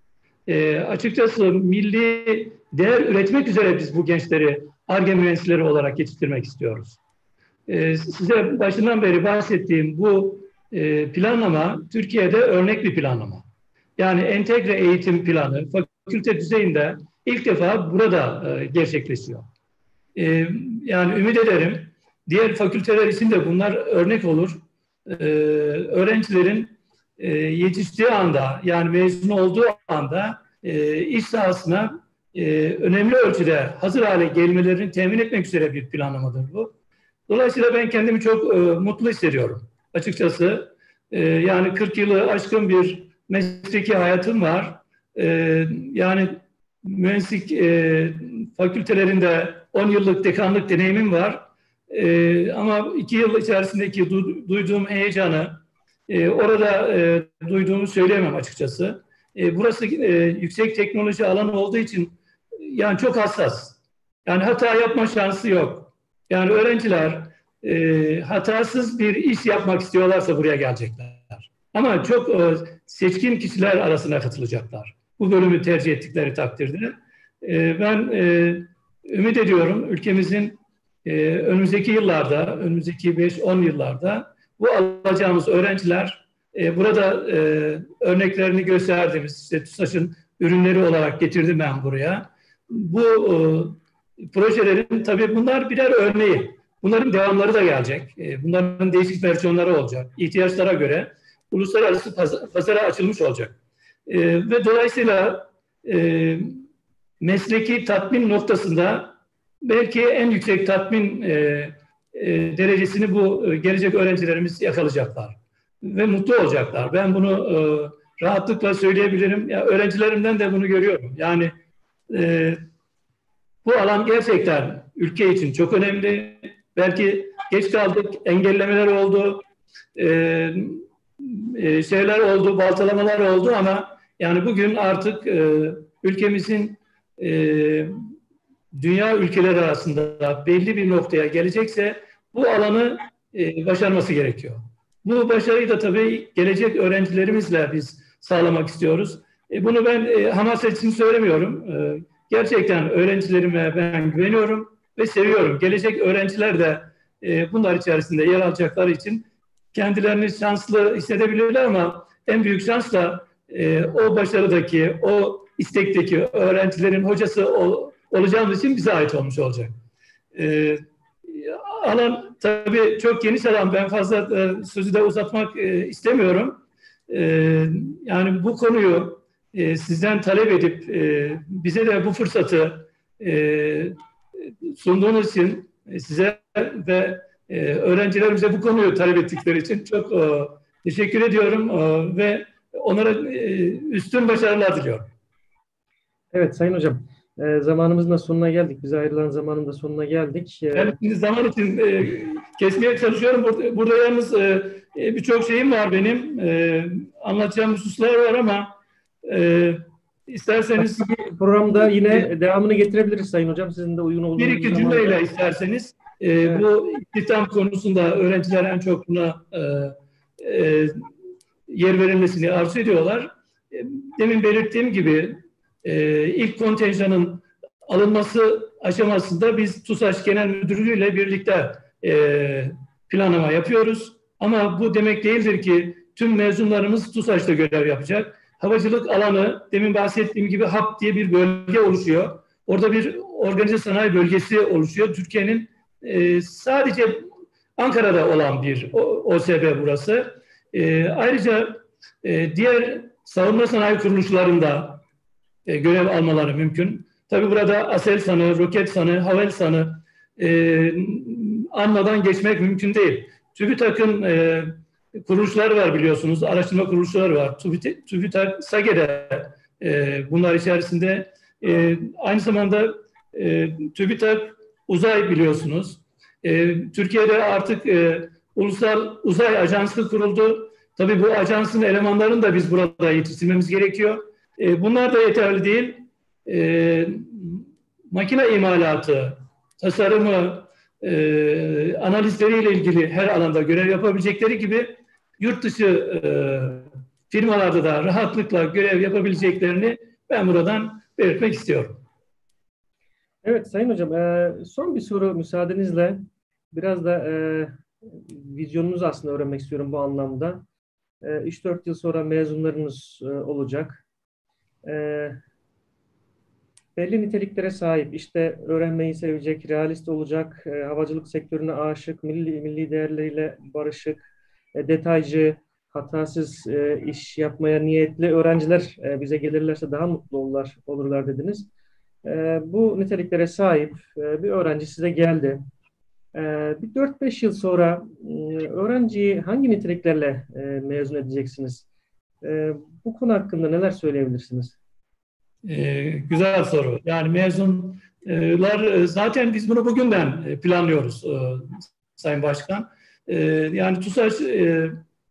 E, açıkçası milli değer üretmek üzere biz bu gençleri Ar-Ge mühendisleri olarak yetiştirmek istiyoruz. E, size başından beri bahsettiğim bu e, planlama Türkiye'de örnek bir planlama. Yani entegre eğitim planı fakülte düzeyinde ilk defa burada e, gerçekleşiyor. E, yani ümit ederim diğer fakülteler için de bunlar örnek olur. E, öğrencilerin e, yetiştiği anda yani mezun olduğu anda e, iş sahasına e, önemli ölçüde hazır hale gelmelerini temin etmek üzere bir planlamadır bu. Dolayısıyla ben kendimi çok e, mutlu hissediyorum. Açıkçası e, yani kırk yılı aşkın bir mesleki hayatım var. E, yani mühendislik e, fakültelerinde on yıllık dekanlık deneyimim var. E, ama iki yıl içerisindeki du duyduğum heyecanı e, orada e, duyduğumu söyleyemem açıkçası. E, burası e, yüksek teknoloji alanı olduğu için yani çok hassas. Yani hata yapma şansı yok. Yani öğrenciler e, hatasız bir iş yapmak istiyorlarsa buraya gelecekler. Ama çok e, seçkin kişiler arasına katılacaklar. Bu bölümü tercih ettikleri takdirde. E, ben e, ümit ediyorum ülkemizin e, önümüzdeki yıllarda, önümüzdeki beş on yıllarda bu alacağımız öğrenciler e, burada e, örneklerini gösterdiğimiz işte TUSAŞ'ın ürünleri olarak getirdim ben buraya. Bu e, projelerin tabii bunlar birer örneği. Bunların devamları da gelecek. E, bunların değişik versiyonları olacak. İhtiyaçlara göre uluslararası paz pazara açılmış olacak. E, ve dolayısıyla e, mesleki tatmin noktasında belki en yüksek tatmin e, e, derecesini bu e, gelecek öğrencilerimiz yakalayacaklar. Ve mutlu olacaklar. Ben bunu e, rahatlıkla söyleyebilirim. Ya, öğrencilerimden de bunu görüyorum. Yani e, bu alan gerçekten ülke için çok önemli. Belki geç kaldık, engellemeler oldu, e, e, şeyler oldu, baltalamalar oldu ama yani bugün artık e, ülkemizin e, dünya ülkeleri arasında belli bir noktaya gelecekse bu alanı e, başarması gerekiyor. Bu başarıyı da tabii gelecek öğrencilerimizle biz sağlamak istiyoruz. E, bunu ben e, hamaset için söylemiyorum. E, gerçekten öğrencilerime ben güveniyorum ve seviyorum. Gelecek öğrenciler de e, bunlar içerisinde yer alacakları için kendilerini şanslı hissedebilirler ama en büyük şans da e, o başarıdaki, o istekteki öğrencilerin hocası ol, olacağımız için bize ait olmuş olacak. E, alan tabii çok geniş alan. Ben fazla e, sözü de uzatmak e, istemiyorum. E, yani bu konuyu e, sizden talep edip e, bize de bu fırsatı e, sunduğunuz için e, size ve e, öğrencilerimize bu konuyu talep ettikleri için çok e, teşekkür ediyorum e, ve onlara e, üstün başarılar diliyorum. Evet Sayın Hocam, e, zamanımızın da sonuna geldik. Bize ayrılan zamanın da sonuna geldik. E, Ben şimdi zaman için e, kesmeye çalışıyorum. Burada, burada yalnız e, birçok şeyim var benim. E, anlatacağım hususlar var ama e, isterseniz programda yine devamını getirebiliriz Sayın Hocam. Sizin de uygun olduğunuz bir iki zamanda. cümleyle isterseniz e, evet. Bu istihdam konusunda öğrenciler en çok buna e, e, yer verilmesini arzu ediyorlar. E, demin belirttiğim gibi e, ilk kontenjanın alınması aşamasında biz TUSAŞ Genel Müdürlüğü ile birlikte e, planlama yapıyoruz. Ama bu demek değildir ki tüm mezunlarımız TUSAŞ'ta görev yapacak. Havacılık alanı, demin bahsettiğim gibi HAP diye bir bölge oluşuyor. Orada bir organize sanayi bölgesi oluşuyor. Türkiye'nin e, sadece Ankara'da olan bir O S B burası. E, ayrıca e, diğer savunma sanayi kuruluşlarında e, görev almaları mümkün. Tabii burada Aselsan'ı, Roketsan'ı, Havelsan'ı e, anmadan geçmek mümkün değil. TÜBİTAK'ın e, kuruluşlar var biliyorsunuz, araştırma kuruluşları var. TÜBİTAK, SAGE'de e, bunlar içerisinde. E, aynı zamanda e, TÜBİTAK uzay biliyorsunuz. E, Türkiye'de artık e, Ulusal Uzay Ajansı kuruldu. Tabii bu ajansın elemanlarını da biz burada yetiştirmemiz gerekiyor. E, bunlar da yeterli değil. E, makine imalatı, tasarımı, e, analizleriyle ilgili her alanda görev yapabilecekleri gibi yurt dışı e, firmalarda da rahatlıkla görev yapabileceklerini ben buradan belirtmek istiyorum. Evet Sayın Hocam, e, son bir soru müsaadenizle. Biraz da e, vizyonunuzu aslında öğrenmek istiyorum bu anlamda. E, üç dört yıl sonra mezunlarınız e, olacak. E, belli niteliklere sahip, işte öğrenmeyi sevecek, realist olacak, e, havacılık sektörüne aşık, milli, milli değerleriyle barışık, e, detaycı, hatasız e, iş yapmaya niyetli öğrenciler e, bize gelirlerse daha mutlu olurlar, olurlar dediniz. E, bu niteliklere sahip e, bir öğrenci size geldi. E, bir dört beş yıl sonra e, öğrenciyi hangi niteliklerle e, mezun edeceksiniz? E, bu konu hakkında neler söyleyebilirsiniz? Ee, güzel soru. Yani mezunlar zaten biz bunu bugünden planlıyoruz e, Sayın Başkan. E, yani TUSAŞ e,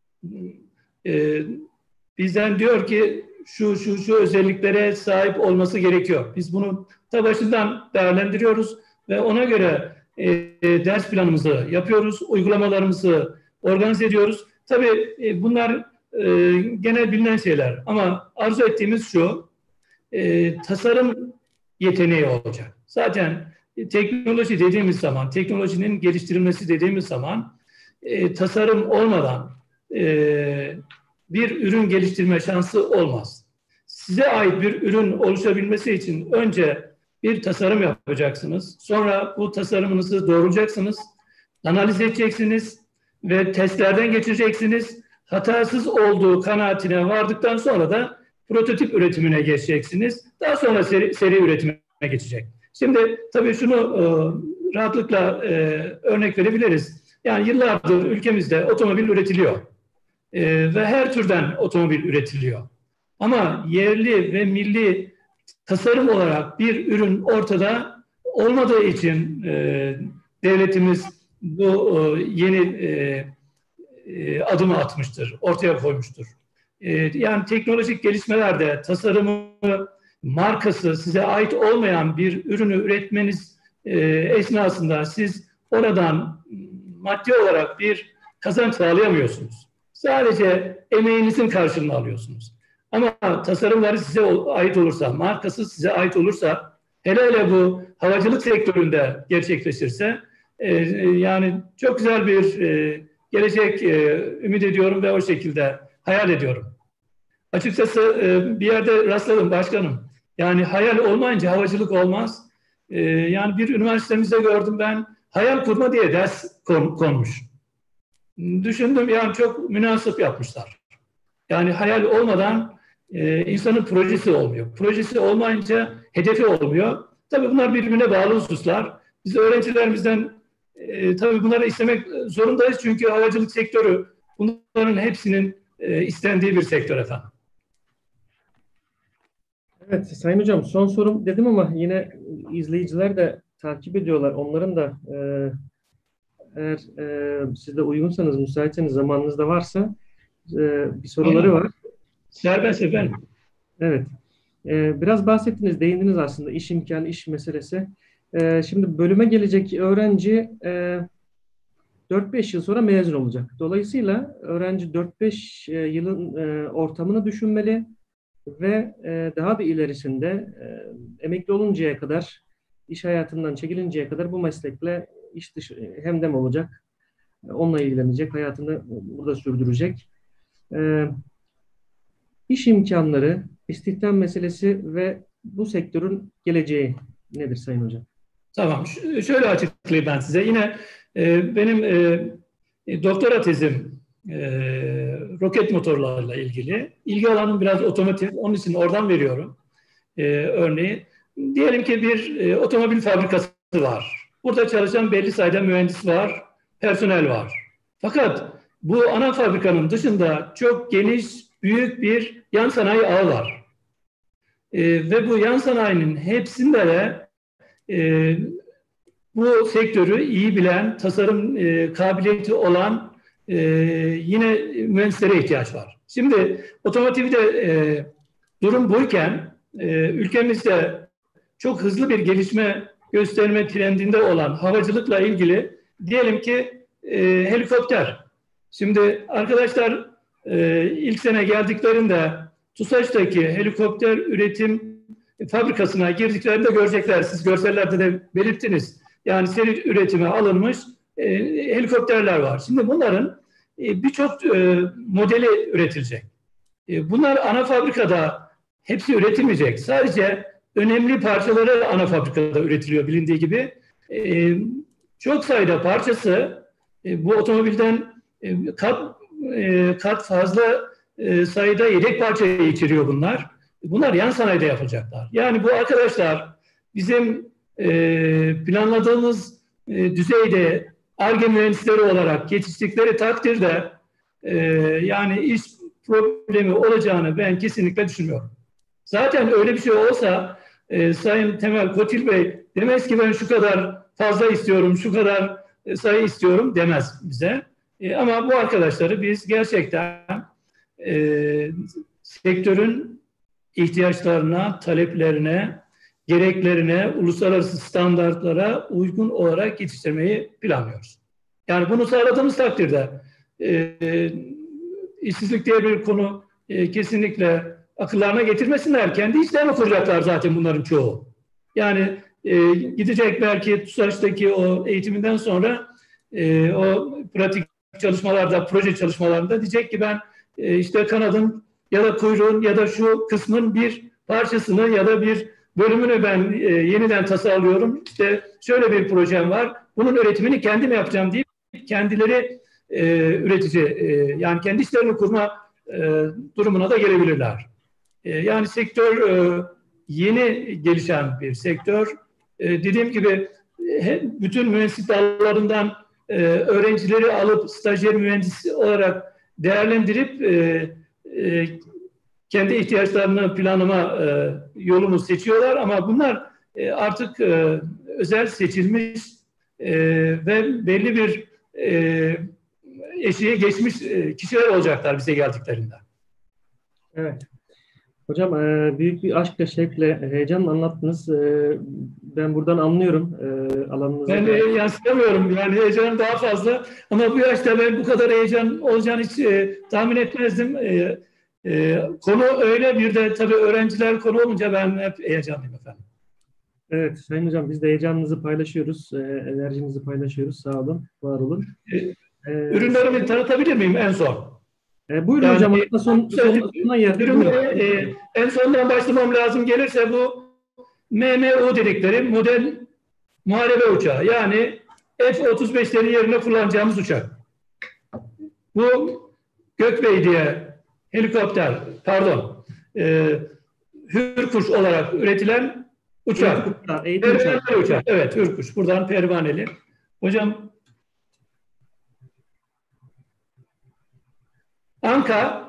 e, bizden diyor ki şu şu şu özelliklere sahip olması gerekiyor. Biz bunu ta başından değerlendiriyoruz ve ona göre e, ders planımızı yapıyoruz, uygulamalarımızı organize ediyoruz. Tabii e, bunlar e, genel bilinen şeyler ama arzu ettiğimiz şu: E, tasarım yeteneği olacak. Zaten e, teknoloji dediğimiz zaman, teknolojinin geliştirilmesi dediğimiz zaman e, tasarım olmadan e, bir ürün geliştirme şansı olmaz. Size ait bir ürün oluşabilmesi için önce bir tasarım yapacaksınız. Sonra bu tasarımınızı doğrulacaksınız, analiz edeceksiniz ve testlerden geçireceksiniz. Hatasız olduğu kanaatine vardıktan sonra da prototip üretimine geçeceksiniz. Daha sonra seri, seri üretime geçecek. Şimdi tabii şunu e, rahatlıkla e, örnek verebiliriz. Yani yıllardır ülkemizde otomobil üretiliyor. E, ve her türden otomobil üretiliyor. Ama yerli ve milli tasarım olarak bir ürün ortada olmadığı için e, devletimiz bu e, yeni e, e, adımı atmıştır, ortaya koymuştur. E, yani teknolojik gelişmelerde tasarımı, markası size ait olmayan bir ürünü üretmeniz e, esnasında siz oradan maddi olarak bir kazanç sağlayamıyorsunuz. Sadece emeğinizin karşılığını alıyorsunuz. Ama tasarımları size ait olursa, markası size ait olursa, hele hele bu havacılık sektöründe gerçekleşirse e, yani çok güzel bir e, gelecek e, ümit ediyorum ve o şekilde hayal ediyorum. Açıkçası e, bir yerde rastladım başkanım. Yani hayal olmayınca havacılık olmaz. E, yani bir üniversitemizde gördüm ben, hayal kurma diye ders kon, konmuş. Düşündüm, yani çok münasip yapmışlar. Yani hayal olmadan e, insanın projesi olmuyor. Projesi olmayınca hedefi olmuyor. Tabii bunlar birbirine bağlı hususlar. Biz öğrencilerimizden e, tabii bunları istemek zorundayız. Çünkü havacılık sektörü bunların hepsinin e, istendiği bir sektör efendim. Evet Sayın Hocam, son sorum dedim ama yine izleyiciler de takip ediyorlar. Onların da e, eğer e, siz de uygunsanız, müsaitseniz, zamanınız da varsa e, bir soruları Aynen. var. Serbest efendim. Evet. E, biraz bahsettiniz, değindiniz aslında iş imkanı, iş meselesi. E, şimdi bölüme gelecek öğrenci e, dört beş yıl sonra mezun olacak. Dolayısıyla öğrenci dört beş e, yılın e, ortamını düşünmeli ve e, daha bir ilerisinde e, emekli oluncaya kadar, iş hayatından çekilinceye kadar bu meslekle iş dışı hemdem olacak. Onunla ilgilenecek, hayatını burada sürdürecek. E, iş imkanları, istihdam meselesi ve bu sektörün geleceği nedir Sayın Hocam? Tamam. Ş- şöyle açıklayayım ben size. Yine e, benim e, doktora tezim e, roket motorlarla ilgili. İlgi alanım biraz otomotiv. Onun için oradan veriyorum e, örneği. Diyelim ki bir e, otomobil fabrikası var. Burada çalışan belli sayıda mühendis var, personel var. Fakat bu ana fabrikanın dışında çok geniş, büyük bir yan sanayi ağı var. E, ve bu yan sanayinin hepsinde de e, bu sektörü iyi bilen, tasarım e, kabiliyeti olan e, yine mühendislere ihtiyaç var. Şimdi otomotivde e, durum buyken e, ülkemizde çok hızlı bir gelişme gösterme trendinde olan havacılıkla ilgili diyelim ki e, helikopter. Şimdi arkadaşlar e, ilk sene geldiklerinde TUSAŞ'taki helikopter üretim fabrikasına girdiklerinde görecekler. Siz görsellerde de belirttiniz. Yani seri üretime alınmış e, helikopterler var. Şimdi bunların e, birçok e, modeli üretilecek. E, bunlar ana fabrikada hepsi üretilmeyecek. Sadece önemli parçaları ana fabrikada üretiliyor bilindiği gibi. E, çok sayıda parçası e, bu otomobilden e, kat, e, kat fazla e, sayıda yedek parçayı içeriyor bunlar. Bunlar yan sanayide yapılacaklar. Yani bu arkadaşlar bizim e, planladığımız e, düzeyde Ar-Ge mühendisleri olarak yetiştikleri takdirde e, yani iş problemi olacağını ben kesinlikle düşünmüyorum. Zaten öyle bir şey olsa e, Sayın Temel Kotil Bey demez ki ben şu kadar fazla istiyorum, şu kadar e, sayı istiyorum demez bize. E, ama bu arkadaşları biz gerçekten e, sektörün ihtiyaçlarına, taleplerine, gereklerine, uluslararası standartlara uygun olarak yetiştirmeyi planlıyoruz. Yani bunu sağladığımız takdirde e, işsizlik diye bir konu e, kesinlikle akıllarına getirmesinler. Kendi işlerini kuracaklar zaten bunların çoğu. Yani e, gidecek belki TUSAŞ'taki o eğitiminden sonra e, o pratik çalışmalarda, proje çalışmalarında diyecek ki ben e, işte kanadın ya da kuyruğun ya da şu kısmın bir parçasını ya da bir bölümünü ben e, yeniden tasarlıyorum. İşte şöyle bir projem var. Bunun üretimini kendim yapacağım deyip kendileri e, üretici e, yani kendi işlerini kurma e, durumuna da gelebilirler. E, yani sektör e, yeni gelişen bir sektör. E, dediğim gibi e, bütün mühendislik dallarından e, öğrencileri alıp stajyer mühendis olarak değerlendirip e, e, kendi ihtiyaçlarını planlama e, yolunu seçiyorlar ama bunlar e, artık e, özel seçilmiş e, ve belli bir e, eşiğe geçmiş e, kişiler olacaklar bize geldiklerinde. Evet. Hocam e, büyük bir aşkla, şevkle, heyecanla anlattınız. E, ben buradan anlıyorum e, alanınıza Ben e, dair. yansıtamıyorum yani heyecanım daha fazla ama bu yaşta ben bu kadar heyecan olacağını hiç e, tahmin etmezdim. E, e, konu öyle, bir de tabii öğrenciler konu olunca ben hep heyecanlıyım efendim. Evet Sayın Hocam, biz de heyecanınızı paylaşıyoruz, e, enerjinizi paylaşıyoruz. Sağ olun, var olun. E, E, ürünlerimi tanıtabilir miyim en son? e, buyurun Yani hocam, hatta son, son, sona geldik. Buyurun. ürünleri e, en sondan başlamam lazım gelirse bu M M U dedikleri model muharebe uçağı, yani F otuz beşlerin yerine kullanacağımız uçak. Bu Gökbey diye helikopter, pardon, e, Hürkuş olarak üretilen uçak. Eğitim uçağı. Eğitim uçağı. Pervaneli uçak. Evet, Hürkuş. Buradan pervaneli. Hocam, Anka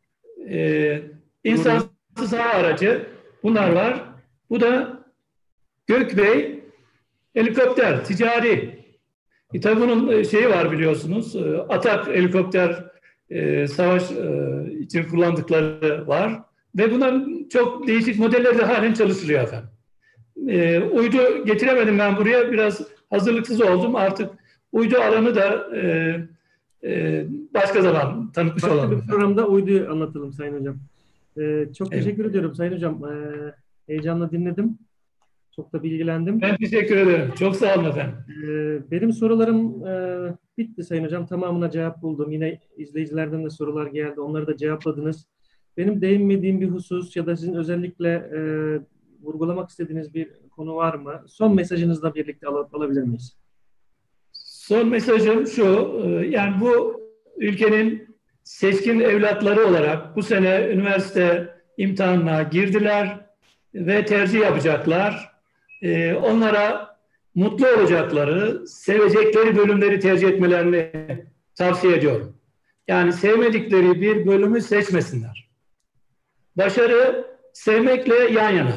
e, insansız hava aracı. Bunlar var. Bu da Gökbey helikopter, ticari. E, tabii bunun şeyi var biliyorsunuz. Atak helikopter e, savaş e, için kullandıkları var. Ve bunların çok değişik modelleri de halen çalışılıyor efendim. E, uydu getiremedim ben buraya. Biraz hazırlıksız oldum. Artık uydu alanı da e, e, başka zaman tanıtmış Başka olalım bir efendim. programda uyduyu anlatalım Sayın Hocam. E, çok Evet. teşekkür ediyorum Sayın Hocam. E, heyecanla dinledim. Çok da bilgilendim. Ben teşekkür ederim. Çok sağ olun efendim. Ee, Benim sorularım e, bitti Sayın Hocam. Tamamına cevap buldum. Yine izleyicilerden de sorular geldi. Onları da cevapladınız. Benim değinmediğim bir husus ya da sizin özellikle e, vurgulamak istediğiniz bir konu var mı? Son mesajınızla birlikte al alabilir miyiz? Son mesajım şu, yani bu ülkenin seçkin evlatları olarak bu sene üniversite imtihanına girdiler ve tercih yapacaklar. Onlara mutlu olacakları, sevecekleri bölümleri tercih etmelerini tavsiye ediyorum. Yani sevmedikleri bir bölümü seçmesinler. Başarı sevmekle yan yana.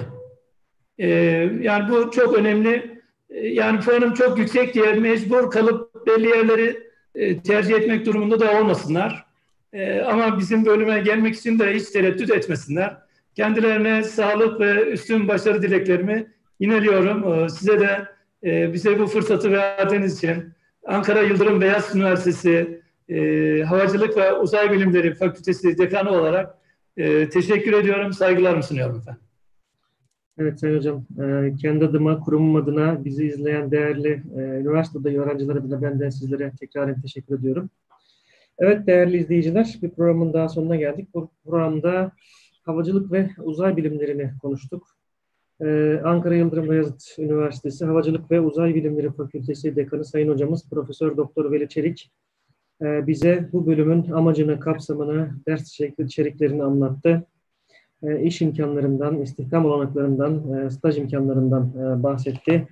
Yani bu çok önemli. Yani puanım çok yüksek diye mecbur kalıp belli yerleri e, tercih etmek durumunda da olmasınlar. E, ama bizim bölüme gelmek için de hiç tereddüt etmesinler. Kendilerine sağlık ve üstün başarı dileklerimi yineliyorum. E, size de e, bize bu fırsatı verdiğiniz için Ankara Yıldırım Beyazıt Üniversitesi e, Havacılık ve Uzay Bilimleri Fakültesi Dekanı olarak e, teşekkür ediyorum, saygılarımı sunuyorum efendim. Evet Sayın Hocam, e, kendi adıma, kurumum adına bizi izleyen değerli e, üniversitede öğrenciler adına ben de sizlere tekrar teşekkür ediyorum. Evet değerli izleyiciler, bir programın daha sonuna geldik. Bu programda havacılık ve uzay bilimlerini konuştuk. Ee, Ankara Yıldırım Beyazıt Üniversitesi Havacılık ve Uzay Bilimleri Fakültesi Dekanı Sayın Hocamız Profesör Doktor Veli Çelik e, bize bu bölümün amacını, kapsamını, ders içeriklerini anlattı. E, iş imkanlarından, istihdam olanaklarından, e, staj imkanlarından e, bahsetti.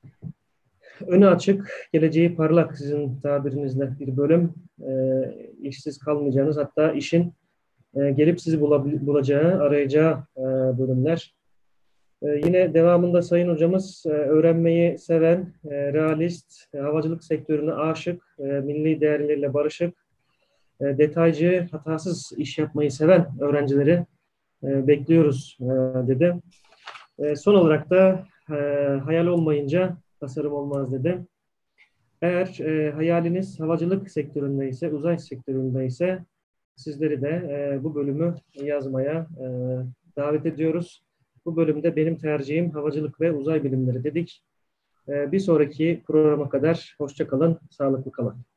Önü açık, geleceği parlak sizin tabirinizle bir bölüm. E, işsiz kalmayacağınız, hatta işin e, gelip sizi bulacağı, arayacağı e, bölümler. E, yine devamında Sayın Hocamız e, öğrenmeyi seven, e, realist, e, havacılık sektörüne aşık, e, milli değerleriyle barışık, e, detaycı, hatasız iş yapmayı seven öğrencileri e, bekliyoruz e, dedi. E, son olarak da e, hayal olmayınca tasarım olmaz dedi. Eğer e, hayaliniz havacılık sektöründe ise, uzay sektöründe ise sizleri de e, bu bölümü yazmaya e, davet ediyoruz. Bu bölümde benim tercihim havacılık ve uzay bilimleri dedik. E, bir sonraki programa kadar hoşça kalın, sağlıklı kalın.